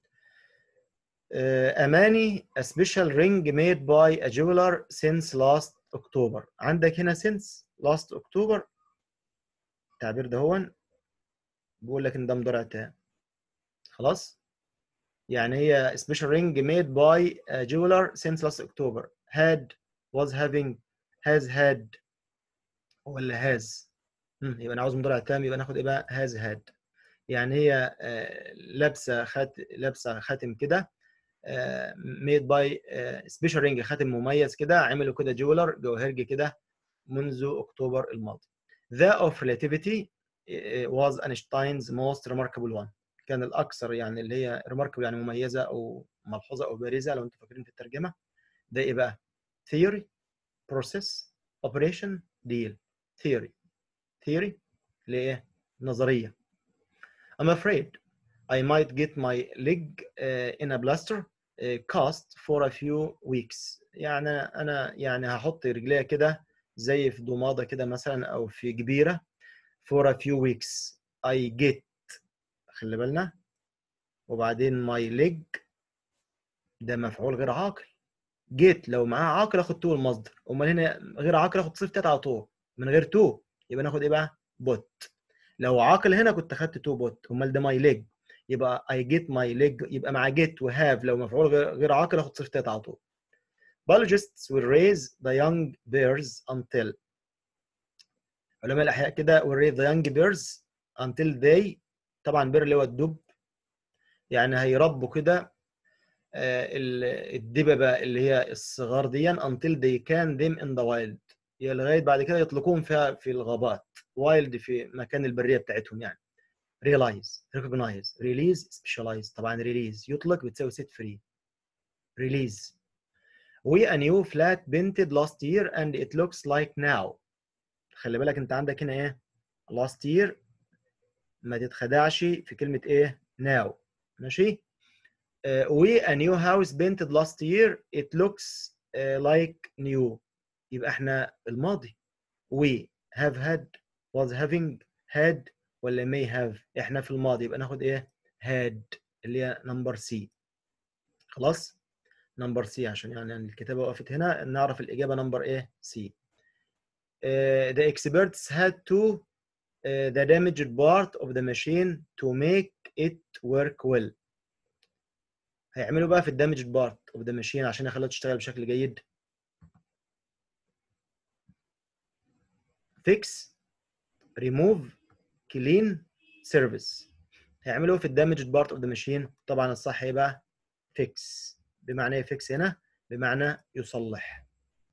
أماني a special ring made by a jeweler since last October. عندك هنا since last October، التعبير ده هو بيقول لك إن ده مضارع تام. خلاص، يعني هي special ring made by a jeweler since last October. had was having has had ولا has؟ يبقى أنا عاوز مضارع تام، يبقى ناخد إيه بقى؟ has had. يعني هي لابسة خات لابسة خاتم كده made by سبيشال رينج، خاتم مميز كده، عملوا كده جولر جوهرجي كده منذ اكتوبر الماضي. The of relativity was Einstein's most remarkable one. كان الاكثر يعني اللي هي remarkable يعني مميزه او ملحوظه او بارزه، لو انتم فاكرين في الترجمه. ده ايه بقى؟ theory، process، operation، deal. theory theory ليه؟ نظريه. I'm afraid I might get my leg uh, in a plaster uh, cast for a few weeks. يعني أنا يعني هحط رجليها كده زي في ضمادة كده مثلا أو في جبيرة for a few weeks. I get، خلي بالنا، وبعدين my leg ده مفعول غير عاقل. get لو معاه عاقل آخد تو المصدر، أمال هنا غير عاقل آخد صفة تلاتة على طول من غير تو، يبقى ناخد إيه بقى؟ بوت. لو عاقل هنا كنت أخدت تو بوت، أمال ده my leg، يبقى I get my leg، يبقى مع get و have لو مفعول غير عاقل اخد صفة تلاتة على طول. Biologists will raise the young bears until، علماء الأحياء كده will raise the young bears until they، طبعا بير اللي هو الدب، يعني هيربوا كده الدببة اللي هي الصغار دي until they can them in the wild، يعني لغاية بعد كده يطلقوهم فيها في الغابات. wild في مكان البرية بتاعتهم يعني. realize، recognize، release، specialize. طبعا release يطلق بتساوي set free. release. we a new flat painted last year and it looks like now. خلي بالك انت عندك هنا ايه؟ last year، ما تتخدعش في كلمة ايه؟ now. ماشي؟ uh, we a new house painted last year it looks uh, like new. يبقى احنا الماضي. we have had was having had ولا may have؟ احنا في الماضي، يبقى ناخد ايه؟ had اللي هي نمبر سي. خلاص. نمبر سي، عشان يعني الكتابة وقفت هنا نعرف الإجابة نمبر إيه؟ سي. Uh, the experts had to uh, the damaged part of the machine to make it work well. هيعملوا بقى في الدامجد بارت اوف ذا ماشين عشان يخليها تشتغل بشكل جيد. fix remove clean service. هيعملوا في الدامجد بارت اوف ذا ماشين. طبعا الصح هيبقى fix. بمعنى ايه fix هنا؟ بمعنى يصلح.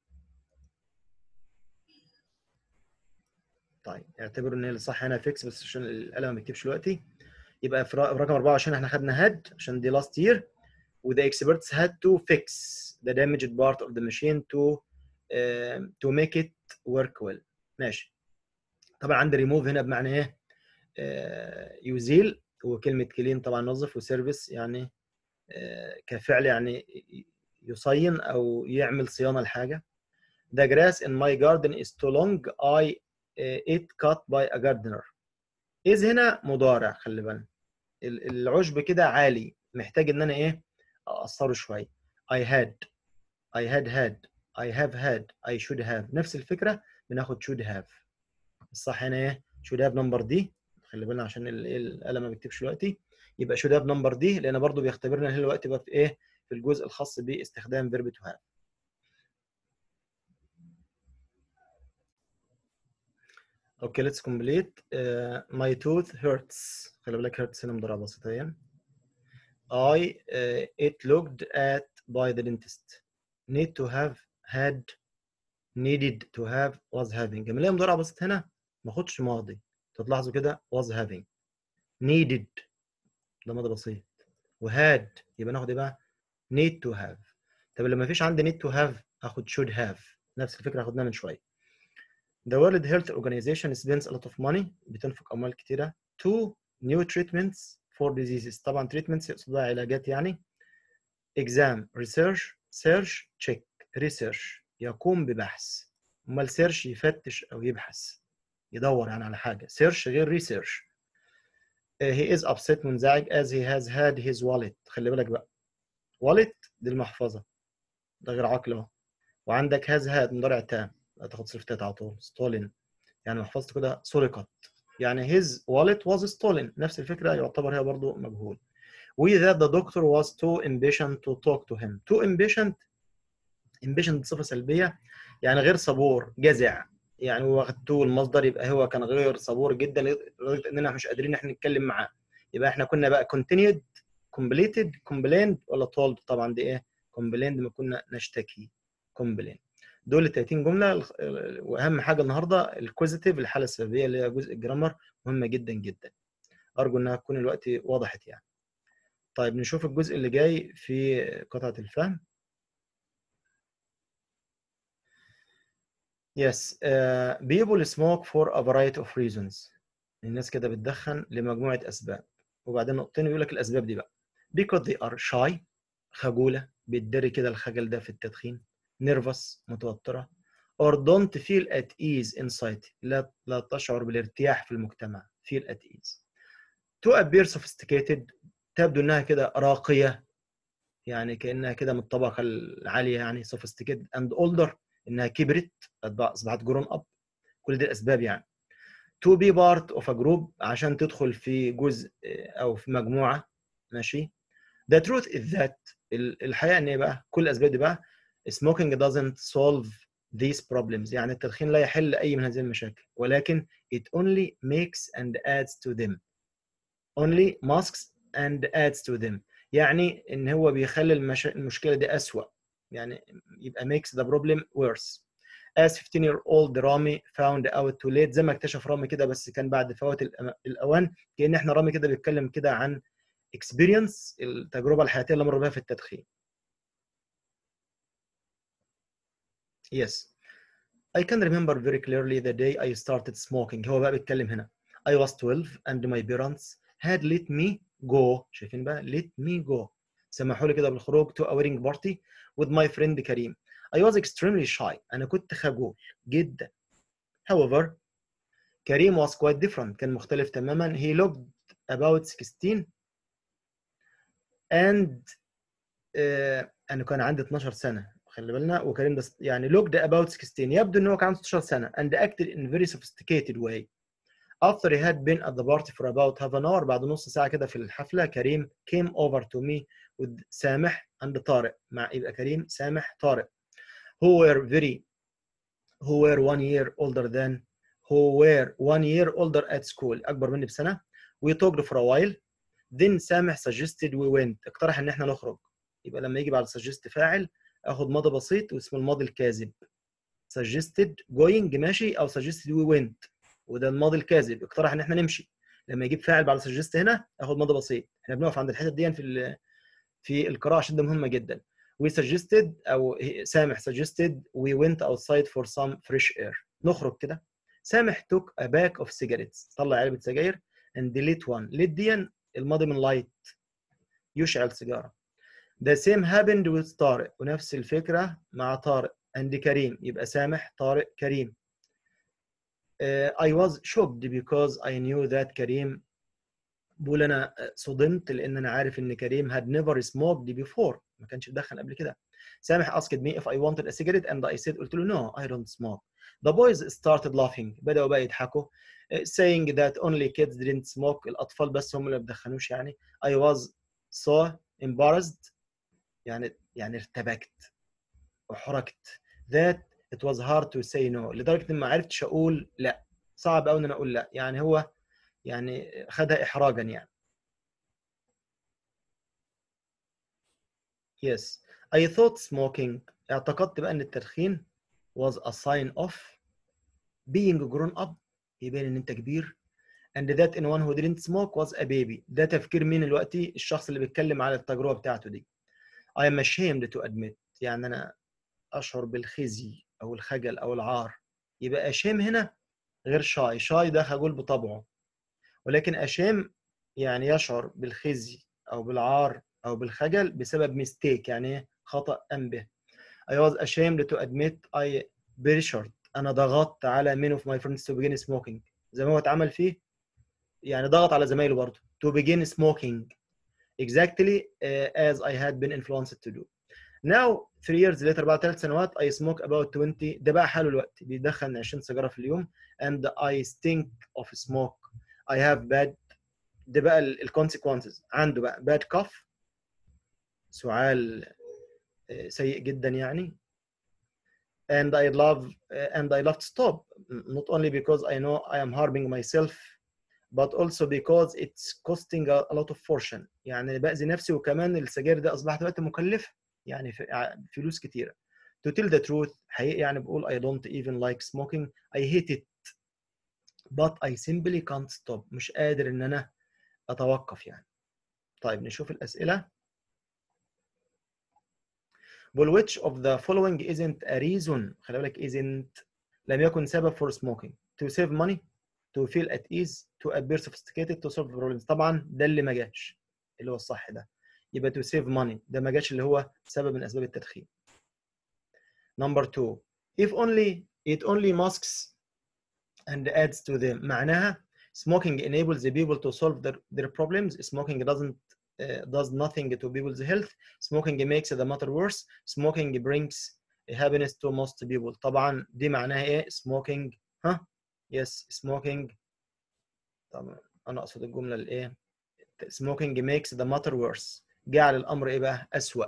طيب اعتبروا ان الصح هنا fix، بس عشان القلم ما بيكتبش دلوقتي. يبقى في رقم أربعة وعشرين احنا خدنا had عشان دي last year، و the experts had to fix the damaged part of the machine to uh, to make it work well. ماشي. طبعا عندي remove هنا بمعنى ايه؟ uh, يزيل، وكلمة clean طبعا نظف، وسيرفيس يعني uh, كفعل يعني يصين او يعمل صيانة لحاجة. The grass in my garden is too long. I uh, it cut by a gardener. is هنا مضارع، خلي بالك. العشب كده عالي، محتاج ان انا ايه؟ اقصره شويه. I had I had had I have had I should have. نفس الفكره بناخد should have. الصح هنا ايه؟ should have نمبر دي. خلي بالنا عشان القلم ما بيكتبش دلوقتي. يبقى should have نمبر دي، لان برضو بيختبرنا هنا دلوقتي بقى في ايه؟ في الجزء الخاص باستخدام verb to have. اوكي let's complete. uh, my tooth hurts. خلي بالك hurts هنا مضارع بسيطيا. I uh, it looked at by the dentist. need to have had needed to have was having. لما الاقي مضارع بسيط هنا ما اخدش ماضي، تلاحظوا كده was having. needed ده ماضي بسيط، وهاد يبقى ناخد ايه بقى؟ need to have. طب لما مفيش عندي need to have اخد should have. نفس الفكره اخدناها من شويه. The World Health Organization spends a lot of money. بتنفق اموال كتيره to new treatments for diseases. طبعا treatments يقصدها علاجات يعني. exam research search check. research يقوم ببحث. امال سيرش يفتش او يبحث، يدور يعني على حاجه. سيرش غير ريسيرش. he is upset منزعج as he has had his wallet. خلي بالك بقى، wallet دي المحفظه، ده غير عقل اهو. وعندك has had مضارع تام، هتاخد صفر تات على طول. stolen يعني محفظته كده سرقت، يعني his wallet was stolen. نفس الفكره، يعتبر هي برضو مجهول. we that the doctor was too impatient to talk to him. too impatient impatient صفه سلبيه، يعني غير صبور، جزع. يعني واخدته المصدر، يبقى هو كان غير صبور جدا لدرجه اننا مش قادرين احنا نتكلم معاه. يبقى احنا كنا بقى continued completed complained ولا told؟ طبعا دي ايه؟ complained ما كنا نشتكي. complain. دول ال ثلاثين جمله. واهم حاجه النهارده الكوزيتيف، الحاله السببيه اللي هي جزء الجرامر، مهمه جدا جدا. ارجو انها تكون الوقت وضحت يعني. طيب نشوف الجزء اللي جاي في قطعه الفهم. Yes, uh, people smoke for a variety of reasons. الناس كده بتدخن لمجموعة أسباب. وبعدين نقطتين يقول لك الأسباب دي بقى. Because they are shy. خجولة، بيتدري كده الخجل ده في التدخين. Nervous متوترة. Or don't feel at ease in society. لا لا تشعر بالارتياح في المجتمع. Feel at ease. To appear sophisticated. تبدو إنها كده راقية، يعني كأنها كده من الطبقة العالية يعني sophisticated and older. إنها كبرت أصبحت grown up. كل دي الأسباب يعني. to be part of a group عشان تدخل في جزء أو في مجموعة. ماشي. the truth is that الحقيقة إن إيه بقى؟ كل الأسباب دي بقى smoking doesn't solve these problems. يعني التدخين لا يحل أي من هذه المشاكل، ولكن it only makes and adds to them. only masks and adds to them. يعني إن هو بيخلي المش... المشكلة دي أسوأ، يعني يبقى makes the problem worse. as fifteen year old رامي found out too late. زي ما اكتشف رامي كده بس كان بعد فوات الأوان. كأن احنا رامي كده بيتكلم كده عن experience، التجربة الحياتية اللي مر بها في التدخين. yes I can remember very clearly the day I started smoking. هو بقى بيتكلم هنا. I was twelve and my parents had let me go. شايفين بقى let me go، سمحوا لي كده بالخروج to a wedding party with my friend كريم. I was extremely shy. أنا كنت خجول جدا. however كريم was quite different. كان مختلف تماما. he looked about sixteen and آه انا كان عندي اتناشر سنه، خلي بالنا، وكريم ده يعني looked about ستاشر، يبدو ان هو كان عنده ستاشر سنه and acted in very sophisticated way. After he had been at the party for about half an hour، بعد نص ساعه كده في الحفله، كريم came over to me with سامح and طارق، مع يبقى كريم سامح طارق who were very who were one year older than who were one year older at school، اكبر مني بسنه. we talked for a while then سامح suggested we went، اقترح ان احنا نخرج. يبقى لما يجي بعد suggest فاعل اخد ماضي بسيط واسمه الماضي الكاذب. suggested going ماشي، او suggested we went وده الماضي الكاذب، اقترح ان احنا نمشي. لما يجيب فاعل بعد suggest هنا اخد ماضي بسيط. احنا بنقف عند الحته دي في في القراءه عشان ده مهمه جدا. we suggested او سامح suggested we went outside for some fresh air، نخرج كده. سامح took a pack of cigarettes، طلع علبه سجاير and lit one، lit دي الماضي من light، يشعل سيجاره. the same happened with طارق، ونفس الفكره مع طارق and كريم، يبقى سامح طارق كريم. uh, I was shocked because I knew that كريم، بقول انا صدمت لان انا عارف ان كريم had never smoked before، ما كانش بدخن قبل كده. سامح asked me if I wanted a cigarette and I said، قلت له no I don't smoke. The boys started laughing، بدأوا بقى يضحكوا saying that only kids didn't smoke، الأطفال بس هم اللي ما بدخنوش يعني. I was so embarrassed، يعني يعني ارتبكت وحركت that it was hard to say no، لدرجة إن ما عرفتش أقول لا، صعب أوي إن أنا أقول لا، يعني هو يعني خدها إحراجا يعني. Yes I thought smoking، اعتقدت بقى إن التدخين was a sign of being grown up، يبين إن أنت كبير. and that anyone who didn't smoke was a baby، ده تفكير مين دلوقتي؟ الشخص اللي بيتكلم على التجربة بتاعته دي. I am ashamed to admit، يعني أنا أشعر بالخزي أو الخجل أو العار. يبقى shame هنا غير shy، shy ده خجول بطبعه، ولكن shame يعني يشعر بالخزي أو بالعار أو بالخجل بسبب mistake، يعني خطأ قام به. I was ashamed to admit I pressured، أنا ضغطت على many of my friends to begin smoking، زي ما هو اتعمل فيه يعني ضغط على زمايله برضه to begin smoking exactly uh, as I had been influenced to do. Now three years later، بعد ثلاث سنوات I smoke about twenty، ده بقى حاله الوقت، بيدخن عشرين سيجارة في اليوم and I stink of smoke. I have bad، ده بقى ال consequences، عنده بقى bad cough، سعال سيء جدا يعني. and I love uh, and I love to stop not only because I know I am harming myself but also because it's costing a, a lot of fortune، يعني بأذي نفسي وكمان السجاير دي أصبحت دلوقتي مكلفة يعني فلوس كتيرة. to tell the truth، حقيقي يعني بقول I don't even like smoking I hate it but I simply can't stop، مش قادر إن أنا أتوقف يعني. طيب نشوف الأسئلة. بقول which of the following isn't a reason، خلي بالك isn't لم يكن سبب for smoking. to save money، to feel at ease، to appear sophisticated، to solve problems. طبعا ده اللي ما جاش، اللي هو الصح ده، يبقى to save money ده ما جاش اللي هو سبب من أسباب التدخين. number two if only it only masks and adds to them، معناها smoking enables the people to solve their, their problems. smoking doesn't uh, does nothing to people's health. smoking makes the matter worse. smoking brings happiness to most people. طبعا دي معناها ايه؟ smoking ها yes smoking، طبعا انا اقصد الجمله الايه، smoking makes the matter worse، جعل الامر ايه بقى؟ اسوأ.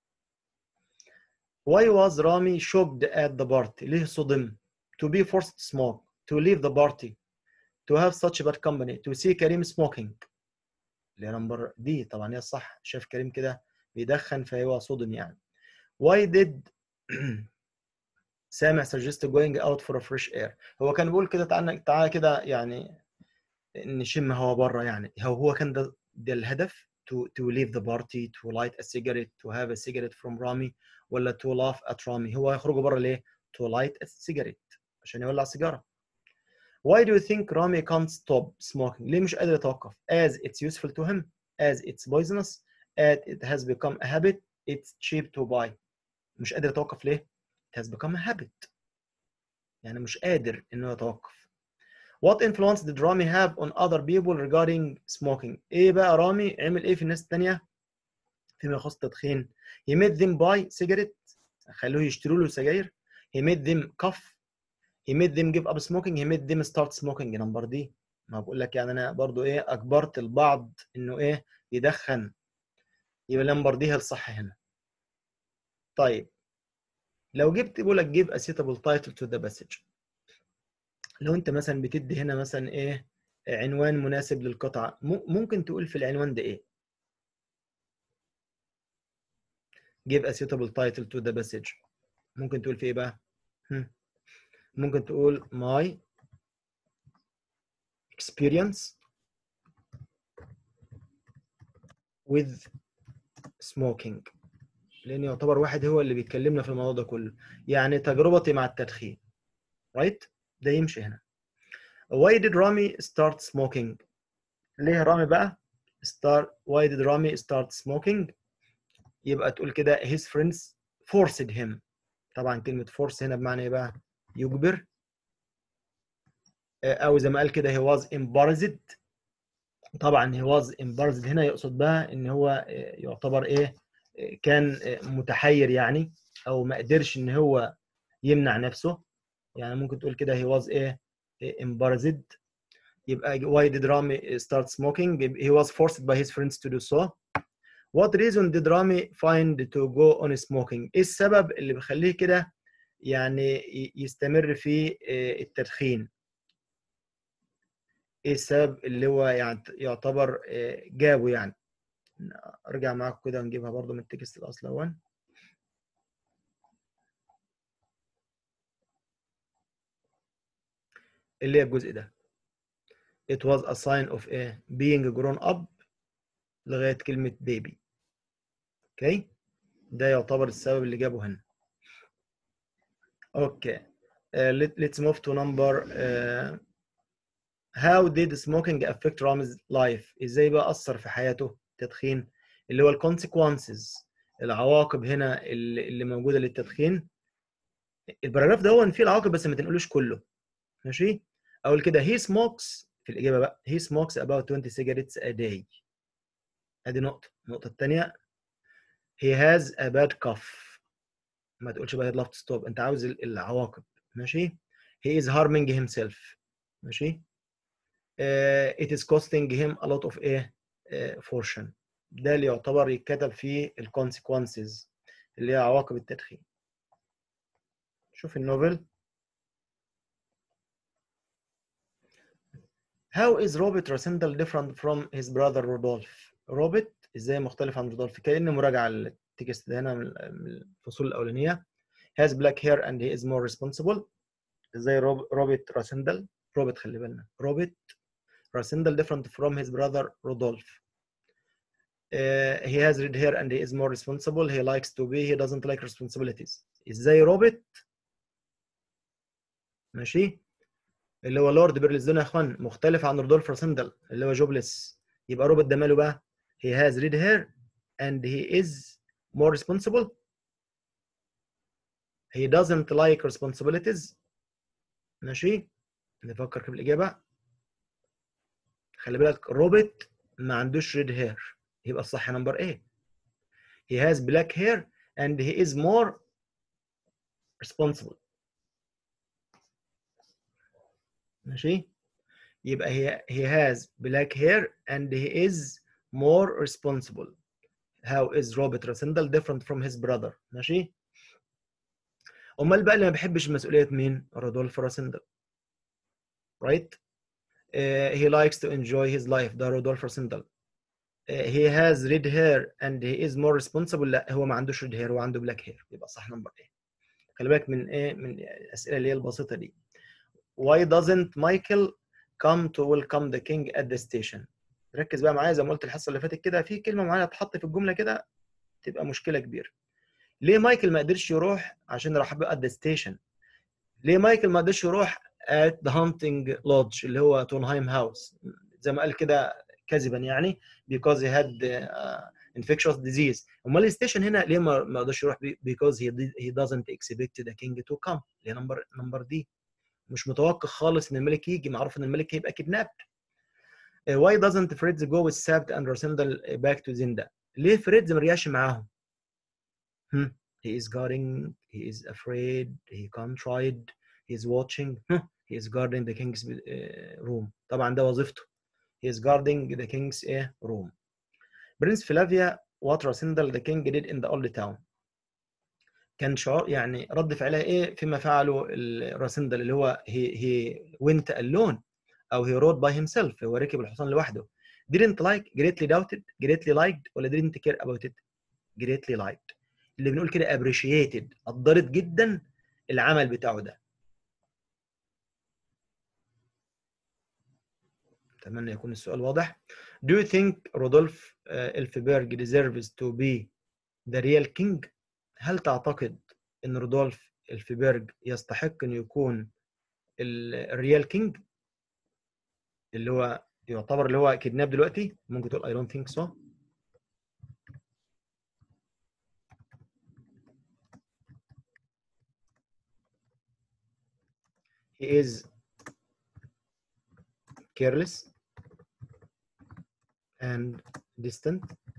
why was رامي shocked at the party، ليه صدم؟ to be forced to smoke، to leave the party، to have such bad company، to see كريم smoking، اللي هي نمبر دي طبعا هي الصح، شاف كريم كده بيدخن فهو صدم يعني. why did سامع suggest going out for a fresh air، هو كان بيقول كده تعالى تعالى كده يعني نشم هوا بره يعني، هو هو كان ده, ده الهدف to to leave the party to light a cigarette to have a cigarette from رامي، ولا to laugh at رامي؟ هو هيخرجوا بره ليه؟ to light a cigarette عشان يولع سيجاره. why do you think رامي can't stop smoking، ليه مش قادر يتوقف؟ as it's useful to him، as it's poisonous، as it has become a habit، it's cheap to buy. مش قادر يتوقف ليه؟ it has become a habit، يعني مش قادر انه يتوقف. What influence did رامي have on other people regarding smoking؟ ايه بقى رامي عمل ايه في الناس التانية فيما يخص التدخين. he made them buy cigarette، خلوه يشتروا له سجاير. he made them cough. he made them give up smoking. he made them start smoking. نمبر دي. ما بقول لك يعني انا برضو ايه اجبرت البعض انه ايه يدخن، يبقى نمبر دي هي الصح هنا. طيب لو جبت بقول لك give a suitable title to the passage، لو انت مثلا بتدي هنا مثلا ايه عنوان مناسب للقطعه، ممكن تقول في العنوان ده ايه؟ give a suitable title to the passage، ممكن تقول في ايه بقى؟ ممكن تقول my experience with smoking، لان يعتبر واحد هو اللي بيتكلمنا في الموضوع ده كله، يعني تجربتي مع التدخين. right؟ ده يمشي هنا. why did Rami start smoking؟ ليه رامي بقى start why did Rami start smoking؟ يبقى تقول كده his friends forced him. طبعا كلمة force هنا بمعنى ايه بقى؟ يجبر، او زي ما قال كده he was embarrassed. طبعا he was embarrassed هنا يقصد بها ان هو يعتبر ايه كان متحير يعني، او ما قدرش ان هو يمنع نفسه، يعني ممكن تقول كده he was ايه embarrassed. يبقى why did Rami start smoking؟ he was forced by his friends to do so. what reason did Rami find to go on smoking؟ ايه السبب اللي بيخليه كده يعني يستمر في التدخين؟ ايه السبب اللي هو يعني يعتبر جابه يعني؟ ارجع معاكم كده نجيبها برضو من التكست الاصل اهو، اللي هي الجزء ده it was a sign of a being grown up لغايه كلمه baby. اوكي ده يعتبر السبب اللي جابه هنا. اوكي uh, let, let's move to number uh, how did smoking affect Rami's life؟ ازاي بقى اثر في حياته التدخين؟ اللي هو الكونسيكونسز، العواقب هنا اللي, اللي موجوده للتدخين. الباراجراف ده هو فيه العواقب بس ما تنقلوش كله، ماشي؟ اقول كده he smokes في الاجابه بقى he smokes about twenty cigarettes a day. ادي نقطه. النقطه الثانيه he has a bad cough، ما تقولش بقى he'd love to stop، انت عاوز العواقب، ماشي؟ he is harming himself، ماشي؟ uh, it is costing him a lot of a uh, fortune. ده اللي يعتبر يتكتب فيه الكونسيكونسز اللي هي عواقب التدخين. شوف النوفل. How is Robert Rossendal different from his brother Rudolph؟ روبرت ازاي مختلف عن رودولف؟ كأن مراجعة التكست ده هنا من الفصول الأولانية. has black hair and he is more responsible. ازاي روبرت راسندل روبرت خلي بالنا روبرت راسندل different from his brother Rudolph. Uh, he has red hair and he is more responsible. He likes to be he doesn't like responsibilities. ازاي روبرت ماشي اللي هو لورد بيرلزون يا اخوان مختلف عن رودولف راسندل اللي هو جوبلس. يبقى روبرت ده ماله بقى؟ he has red hair and he is more responsible. he doesn't like responsibilities. ماشي نفكر في الإجابة. خلي بالك روبرت ما عندوش red hair، يبقى الصح نمبر ايه. he has black hair and he is more responsible. ماشي يبقى he, he has black hair and he is more responsible. how is Robert Rossendal different from his brother؟ ماشي امال بقى اللي ما بيحبش مسؤوليه مين؟ رودولف راسندل. right uh, he likes to enjoy his life ده رودولف راسندل. uh, he has red hair and he is more responsible لا هو ما عندوش red hair هو عنده black hair. يبقى صح نمبر ايه. خلي بالك من ايه من الاسئله اللي هي البسيطه دي. why doesn't Michael come to welcome the king at the station؟ ركز بقى معايا زي ما قلت الحصه اللي فاتت كده في كلمه معينه تحط في الجمله كده تبقى مشكله كبيره. ليه مايكل ما قدرش يروح عشان يرحب at the station؟ ليه مايكل ما قدرش يروح at the hunting lodge اللي هو تونهايم هاوس؟ زي ما قال كده كذبا يعني because he had uh, infectious disease. امال الستيشن هنا ليه ما قدرش يروح؟ because he, he doesn't expect the king to come. اللي هي نمبر نمبر دي مش متوقع خالص ان الملك يجي، معروف ان الملك هيبقى كدناب. why doesn't Fritz go with Sabt and Rosendal back to Zinda؟ ليه فريدز ما رجعش معاهم؟ هم. he is guarding, he is afraid, he contrite, he is watching, هم. he is guarding the king's room. طبعا ده وظيفته. he is guarding the king's room. Prince Flavia what Rasindal the king did in the old town. كان شعور يعني رد فعلها ايه فيما فعله راسندل اللي هو he he went alone او he rode by himself، هو ركب الحصان لوحده. didn't like greatly doubted greatly liked ولا didn't care about it greatly liked. اللي بنقول كده appreciated قدرت جدا العمل بتاعه ده. اتمنى يكون السؤال واضح. Do you think رودولف إلفبرج deserves to be the real king؟ هل تعتقد ان رودولف إلفبرج يستحق انه يكون الريال كينج اللي هو يعتبر اللي هو كيدناب دلوقتي؟ ممكن تقول I don't think so. He is careless and distant.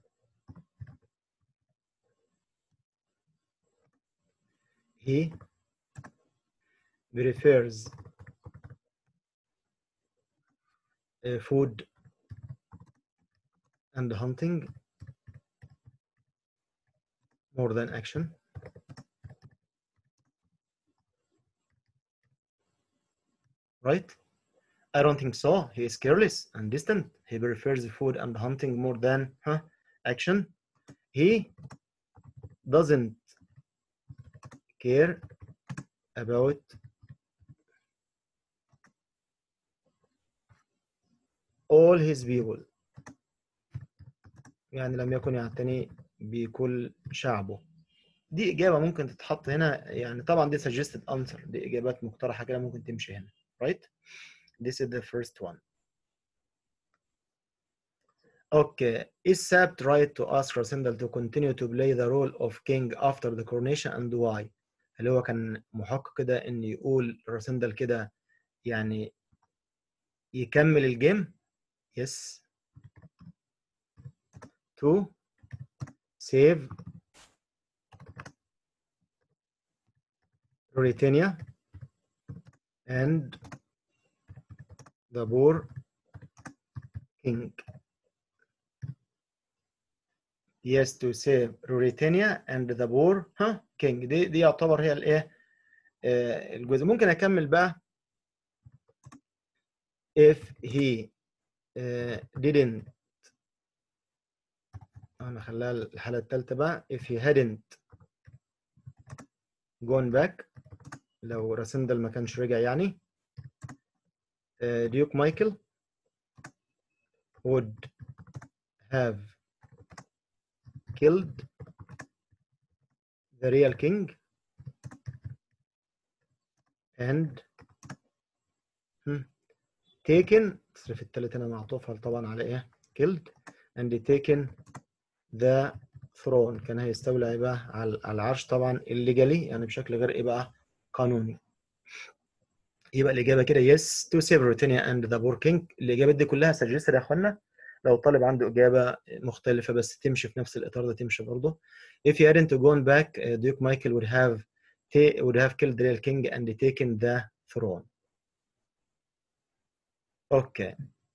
He prefers uh, food and hunting more than action. Right? I don't think so. He is careless and distant. He prefers food and hunting more than huh, action. He doesn't care about all his people. يعني لم يكن يعتني بكل شعبه. دي إجابة ممكن تتحط هنا، يعني طبعا دي suggested answer، دي إجابات مقترحة كده ممكن تمشي هنا. Right? This is the first one. Okay. Is Sabt right to ask Rasindal to continue to play the role of king after the coronation and why؟ اللي هو كان محقق كده إن يقول راسندل كده يعني يكمل الجيم. Yes. To save Ruritania and the poor king. Yes, to save Ruritania and the poor huh, king. دي دي يعتبر هي الايه آه الجزء. ممكن اكمل بقى if he uh, didn't انا خليها الحالة الثالثة بقى if he hadn't gone back، لو راسندل ما كانش رجع يعني uh, Duke Michael would have killed the real king and hmm, taken تصرف الثالث هنا معطوفها طبعا على ايه killed and taken the throne. كان هيستولى ايه بقى على العرش طبعا illegally يعني بشكل غير ايه بقى قانوني. يبقى الاجابه كده yes to save Britannia and the poor king. الاجابات دي كلها suggested يا اخوانا، لو الطالب عنده اجابه مختلفه بس تمشي في نفس الاطار ده تمشي برضه. if he hadn't gone back uh, Duke Michael would have would have killed the real king and taken the throne. Okay.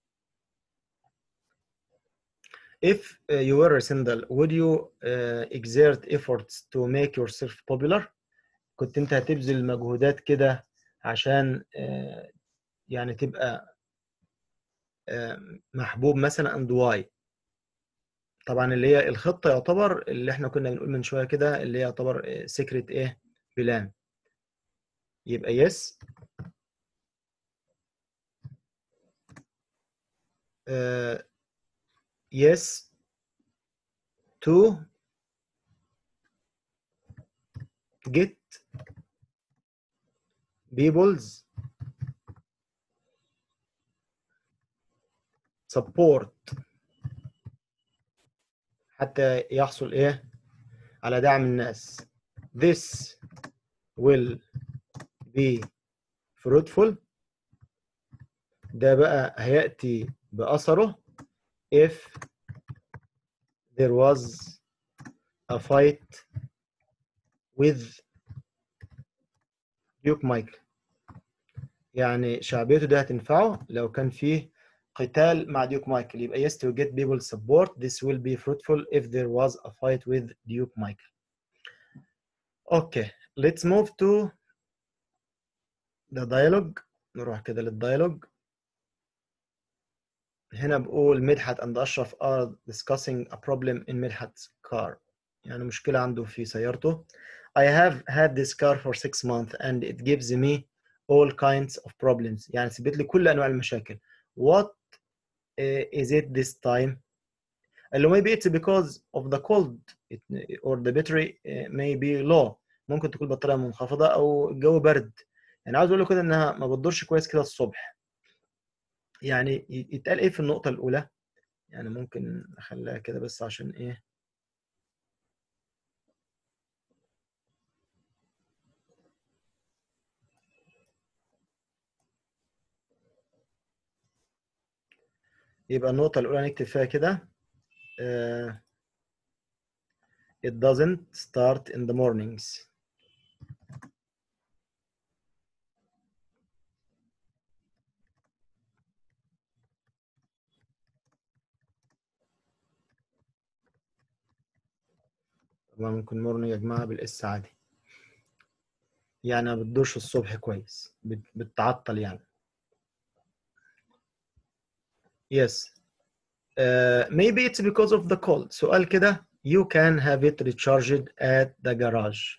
If uh, you were Rasindal, would you uh, exert efforts to make yourself popular؟ كنت انت هتبذل مجهودات كده عشان uh, يعني تبقى uh, محبوب مثلا and why؟ طبعا اللي هي الخطة يعتبر اللي احنا كنا بنقول من شوية كده اللي هي يعتبر سيكريت ايه بلان. يبقى yes uh, yes to get people's support حتى يحصل ايه على دعم الناس. This will be fruitful. ده بقى هيأتي بأثره if there was a fight with Duke Michael. يعني شعبيته دي هتنفعه لو كان فيه قتال مع ديوك مايكل. يبقى yes to get people support. This will be fruitful if there was a fight with Duke Michael. Okay, let's move to the dialogue. نروح كده للديالوج. هنا بقول مدحت and أشرف are discussing a problem in مدحت's car. يعني مشكلة عنده في سيارته. I have had this car for six months and it gives me all kinds of problems. يعني سبت لي كل أنواع المشاكل. What uh, is it this time? قال له maybe it's because of the cold it, or the battery uh, may be low. ممكن تكون البطارية منخفضة أو الجو برد. يعني عاوز أقول له كده إنها ما بتدورش كويس كده الصبح. يعني يتقال إيه في النقطة الأولى؟ يعني ممكن أخليها كده بس عشان إيه؟ يبقى النقطة الأولى نكتب فيها كده uh, it doesn't start in the mornings. طبعا ممكن morning يا جماعة بالاس عادي. يعني ما بتدورش الصبح كويس، بتعطل يعني. Yes. Uh, maybe it's because of the cold. سؤال كده. You can have it recharged at the garage.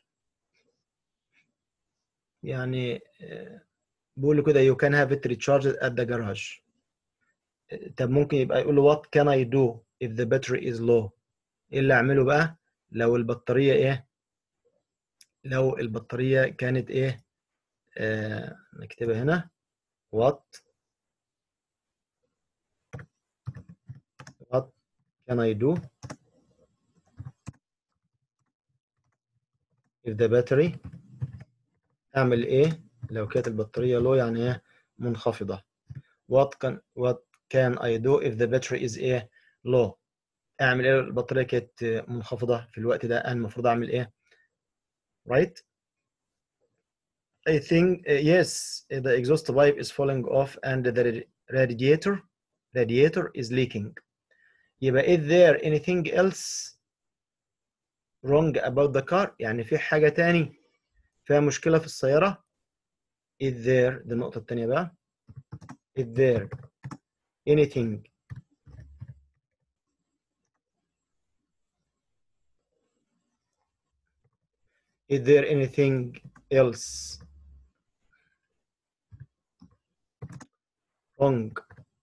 يعني بيقولوا كده you can have it recharged at the garage. طب ممكن يبقى يقول له what can I do if the battery is low. ايه اللي اعمله بقى لو البطارية ايه؟ لو البطارية كانت ايه؟ آه نكتبها هنا. what what can I do if the battery. اعمل ايه لو كانت البطارية low يعني ايه؟ منخفضة. what can what can I do if the battery is ايه؟ low. اعمل ايه البطارية كانت منخفضة في الوقت ده؟ انا المفروض اعمل ايه؟ right. I think uh, yes, the exhaust pipe is falling off and the radiator radiator is leaking. يبقى is there anything else wrong about the car؟ يعني في حاجة تاني فيها مشكلة في السيارة. is there دي النقطة التانية بقى. is there anything is there anything else wrong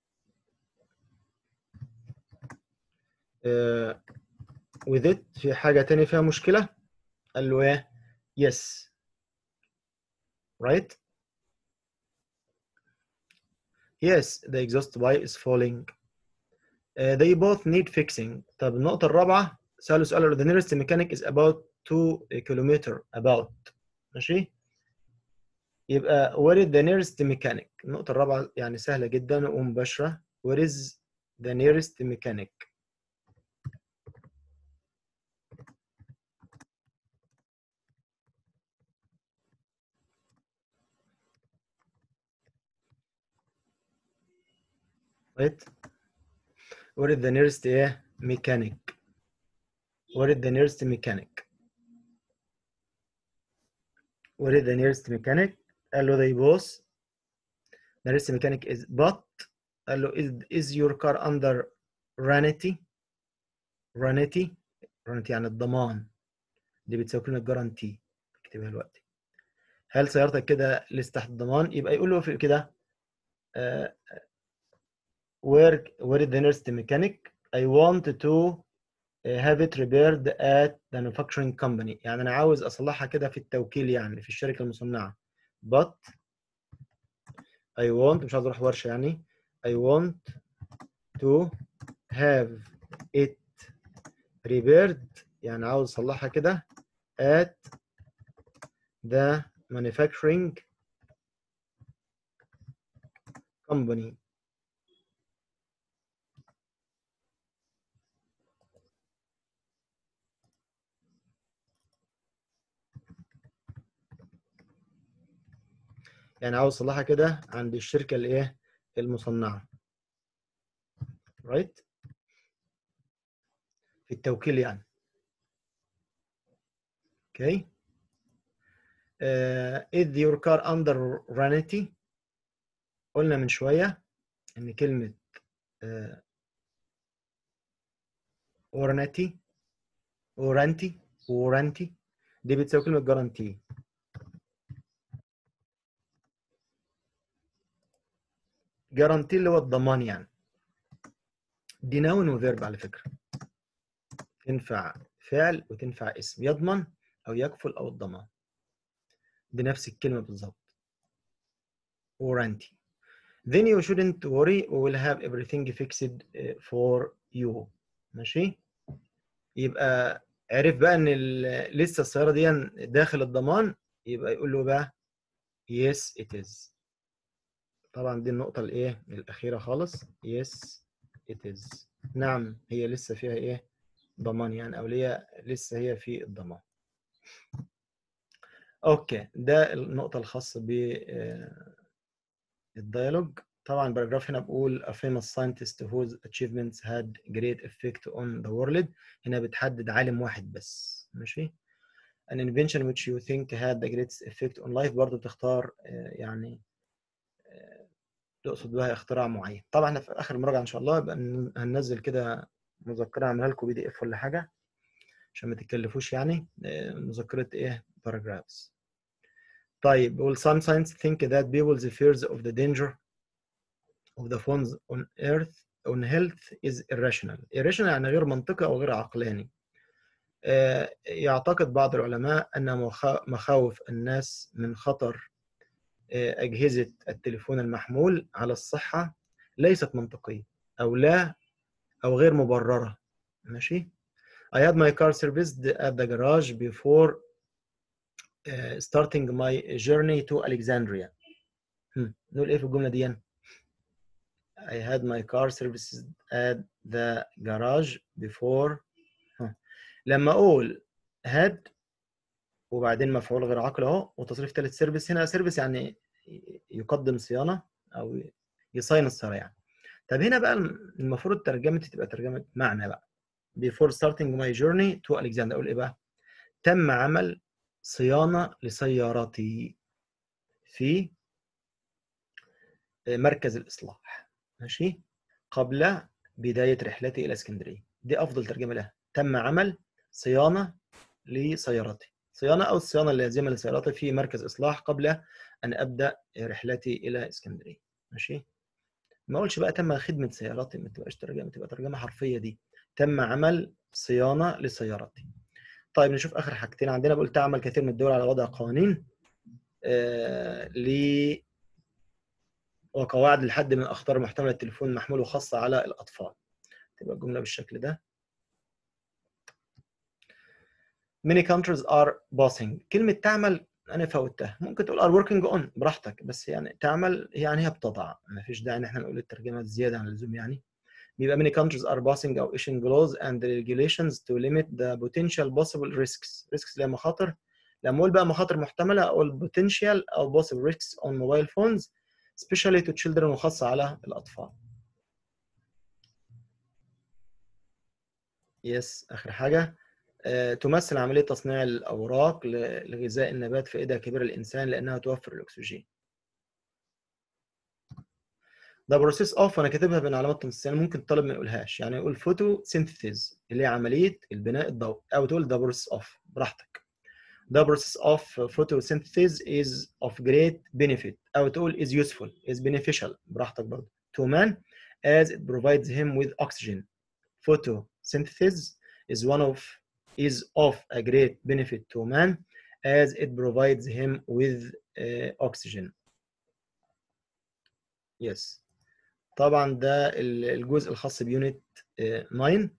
uh, with it؟ في حاجة تانية فيها مشكلة؟ قال له ايه؟ yes right. yes the exhaust pipe is falling. uh, they both need fixing. طب النقطة الرابعة سألوا سؤال the nearest mechanic is about two kilometer about. ماشي. يبقى where is the nearest mechanic؟ النقطة الرابعة يعني سهلة جدا ومباشرة. where is the nearest mechanic؟ right. where is the nearest ايه mechanic؟ where is the nearest mechanic؟ where is the nearest mechanic؟ قال له they both. the nearest mechanic is but. قال له is, is your car under warranty؟ warranty warranty يعني الضمان. دي بتساوي كلمة جارانتي. اكتبها دلوقتي. هل سيارتك كده لسه تحت الضمان؟ يبقى يقول له في كده uh, where where is the nearest mechanic؟ I want to have it repaired at the manufacturing company. يعني أنا عاوز أصلحها كده في التوكيل يعني في الشركة المصنعة. but I want مش عاوز أروح ورشة يعني. I want to have it repaired يعني عاوز أصلحها كده at the manufacturing company. يعني عاوز اصلحها كده عند الشركه الايه المصنعه. رايت right. في التوكيل يعني. اوكي. is your car under warranty؟ قلنا من شويه ان كلمه uh, warranty warranty warranty دي بتساوي كلمه جارانتي. جارانتي اللي هو الضمان يعني. دي نون وفيرب على فكره، تنفع فعل وتنفع اسم، يضمن او يكفل او الضمان، بنفس الكلمه بالظبط. warranty. Then you shouldn't worry, we will have everything fixed for you. ماشي؟ يبقى عرف بقى ان لسه السياره دي داخل الضمان، يبقى يقول له بقى yes it is. طبعا دي النقطه الايه الاخيره خالص. yes it is. نعم هي لسه فيها ايه ضمان يعني، او هي لسه هي في الضمان. اوكي، ده النقطه الخاصه بالديالوج. طبعا الباراجراف هنا بقول a famous scientist whose achievements had great effect on the world. هنا بتحدد عالم واحد بس. ماشي. an invention which you think had the greatest effect on life برضه بتختار يعني تقصد بها اختراع معين. طبعا احنا في اخر المراجعه ان شاء الله يبقى هننزل كده مذكره اعملها لكم بي دي اف ولا حاجه عشان ما تتكلفوش يعني، مذكره ايه paragraphs. طيب will some science think that people's fears of the danger of the phones on earth on health is irrational. irrational يعني غير منطقي او غير عقلاني. يعتقد بعض العلماء ان مخاوف الناس من خطر أجهزة التليفون المحمول على الصحة ليست منطقية أو لا أو غير مبررة. ماشي. I had my car serviced at the garage before uh, starting my journey to Alexandria. هم. نقول إيه في الجملة دي؟ I had my car serviced at the garage before. هم. لما أقول had وبعدين مفعول غير عاقل أهو وتصريف ثالث سيرفيس. هنا سيرفيس يعني يقدم صيانة أو يصين السيارة يعني. طب هنا بقى المفروض ترجمتي تبقى ترجمة معنى بقى. before starting my journey to Alexandria أقول إيه بقى؟ تم عمل صيانة لسيارتي في مركز الإصلاح. ماشي. قبل بداية رحلتي إلى اسكندرية. دي أفضل ترجمة لها. تم عمل صيانة لسيارتي. صيانة أو الصيانة اللازمة لسيارتي في مركز إصلاح قبل أن أبدأ رحلتي إلى اسكندرية. ماشي. ما اقولش بقى تم خدمه سياراتي، ما تبقاش ترجمه، تبقى ترجمه حرفيه دي. تم عمل صيانه لسيارتي. طيب نشوف اخر حاجتين عندنا. بقول تعمل كثير من الدول على وضع قوانين آه ل وقواعد للحد من اخطار محتمله التليفون المحمول وخاصه على الاطفال. تبقى الجمله بالشكل ده. many countries are passing. كلمه تعمل انا فوتها، ممكن تقول are working on براحتك، بس يعني تعمل يعني هي بتضع، ما فيش داعي ان احنا نقول الترجمه زياده عن اللزوم يعني. بيبقى many countries are passing أو issuing laws and regulations to limit the potential possible risks. risks اللي هي مخاطر. لما أقول بقى مخاطر محتملة أقول potential أو possible risks on mobile phones especially to children وخاصة على الأطفال. يس yes. آخر حاجة uh, تمثل عملية تصنيع الأوراق لغذاء النبات فائدة كبيرة للإنسان لأنها توفر الأكسجين. ده بروسيس اوف انا كاتبها بين علامات تنصيصيه، ممكن الطالب ما يقولهاش يعني يقول فوتو سينثيز اللي هي عمليه البناء الضوئي، او تقول ده بروسيس اوف براحتك. ده بروسيس اوف photosynthesis is of great benefit، او تقول is useful is beneficial براحتك برضه to man as it provides him with oxygen. Photosynthesis is one of is of a great benefit to man as it provides him with uh, oxygen. Yes. طبعا ده الجزء الخاص بيونت تسعة.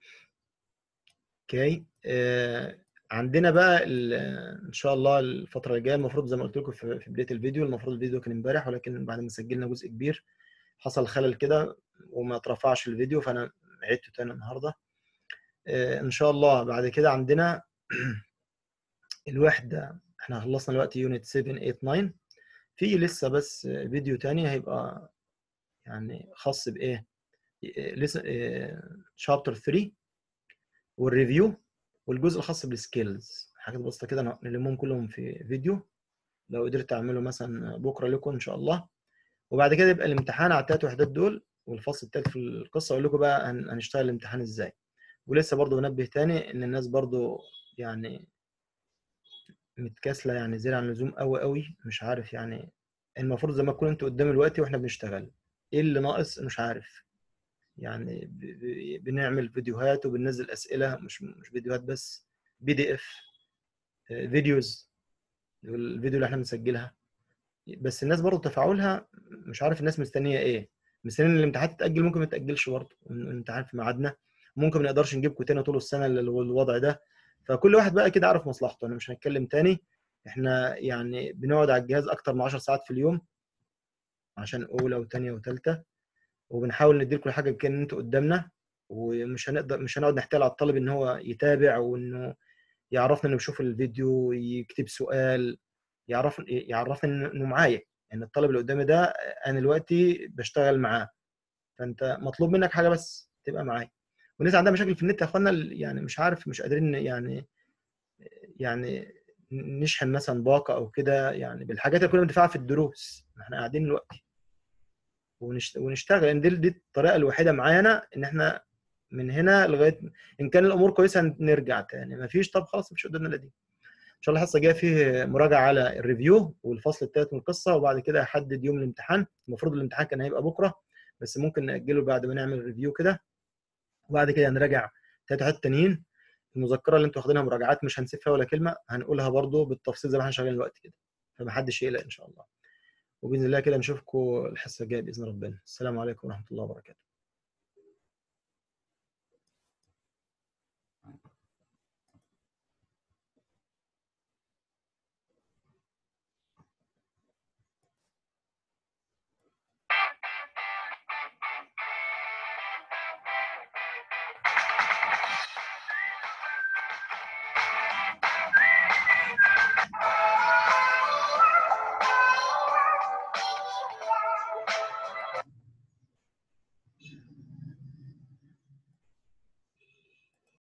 اوكي. عندنا بقى ان شاء الله الفتره الجايه المفروض زي ما قلت لكم في بدايه الفيديو، المفروض الفيديو كان امبارح ولكن بعد ما سجلنا جزء كبير حصل خلل كده وما اترفعش الفيديو، فانا عدته تاني النهارده. ان شاء الله بعد كده عندنا الوحده احنا خلصنا دلوقتي يونت سبعة ثمانية تسعة. في لسه بس فيديو تاني هيبقى يعني خاص بايه، لسه شابتر ثلاثة والريفيو والجزء الخاص بالسكيلز، حاجات بسيطه كده نلمهم كلهم في فيديو لو قدرت اعمله مثلا بكره لكم ان شاء الله. وبعد كده يبقى الامتحان على الثلاث وحدات دول والفصل الثالث في القصه، اقول لكم بقى هن- هنشتغل الامتحان ازاي. ولسه برضه بنبه تاني ان الناس برضه يعني متكاسله يعني زيادة عن اللزوم قوي قوي، مش عارف يعني. المفروض زي ما تكون انتوا قدام دلوقتي واحنا بنشتغل، ايه اللي ناقص مش عارف. يعني ب- ب- بنعمل فيديوهات وبننزل اسئله، مش مش فيديوهات بس، بي دي اف، فيديوز، الفيديو اللي احنا بنسجلها. بس الناس برضه تفاعلها مش عارف الناس مستنيه ايه. مستنيين الامتحانات تتاجل، ممكن ما تتاجلش برضه، الامتحان في ميعادنا، ممكن ما نقدرش نجيبكم تاني طول السنه ال- الوضع ده. فكل واحد بقى كده عارف مصلحته، انا مش هنتكلم تاني. احنا يعني بنقعد على الجهاز اكتر من عشر ساعات في اليوم عشان اولى وثانيه وثالثه، وبنحاول نديلكم الحاجه كان انتوا قدامنا، ومش هنقدر مش هنقعد نحتال على الطالب ان هو يتابع وانه يعرفنا انه بيشوف الفيديو يكتب سؤال، يعرف يعرفني انه معايا، ان الطالب اللي قدامي ده انا دلوقتي بشتغل معاه. فانت مطلوب منك حاجه بس تبقى معايا. والناس عندها مشاكل في النت يا اخوانا، يعني مش عارف مش قادرين يعني يعني نشحن مثلا باقه او كده، يعني بالحاجات اللي كنا بندفعها في الدروس احنا قاعدين دلوقتي ونشت- ونشتغل. يعني دي دي الطريقه الوحيده معانا ان احنا من هنا لغايه ان كان الامور كويسه نرجع تاني، ما فيش طب خلاص مش قدامنا الا دي. ان شاء الله الحصه الجايه فيه مراجعه على الريفيو والفصل الثالث من القصه، وبعد كده احدد يوم الامتحان. المفروض الامتحان كان هيبقى بكره بس ممكن ناجله بعد ما نعمل ريفيو كده، وبعد كده نراجع ثلاث حاجات تانيين. المذكره اللي انتوا واخدينها مراجعات مش هنسيب فيها ولا كلمه، هنقولها برضو بالتفصيل زي ما احنا شغالين دلوقتي كده، فمحدش يقلق ان شاء الله. وباذن الله كده نشوفكم الحصه الجايه باذن ربنا. السلام عليكم ورحمه الله وبركاته.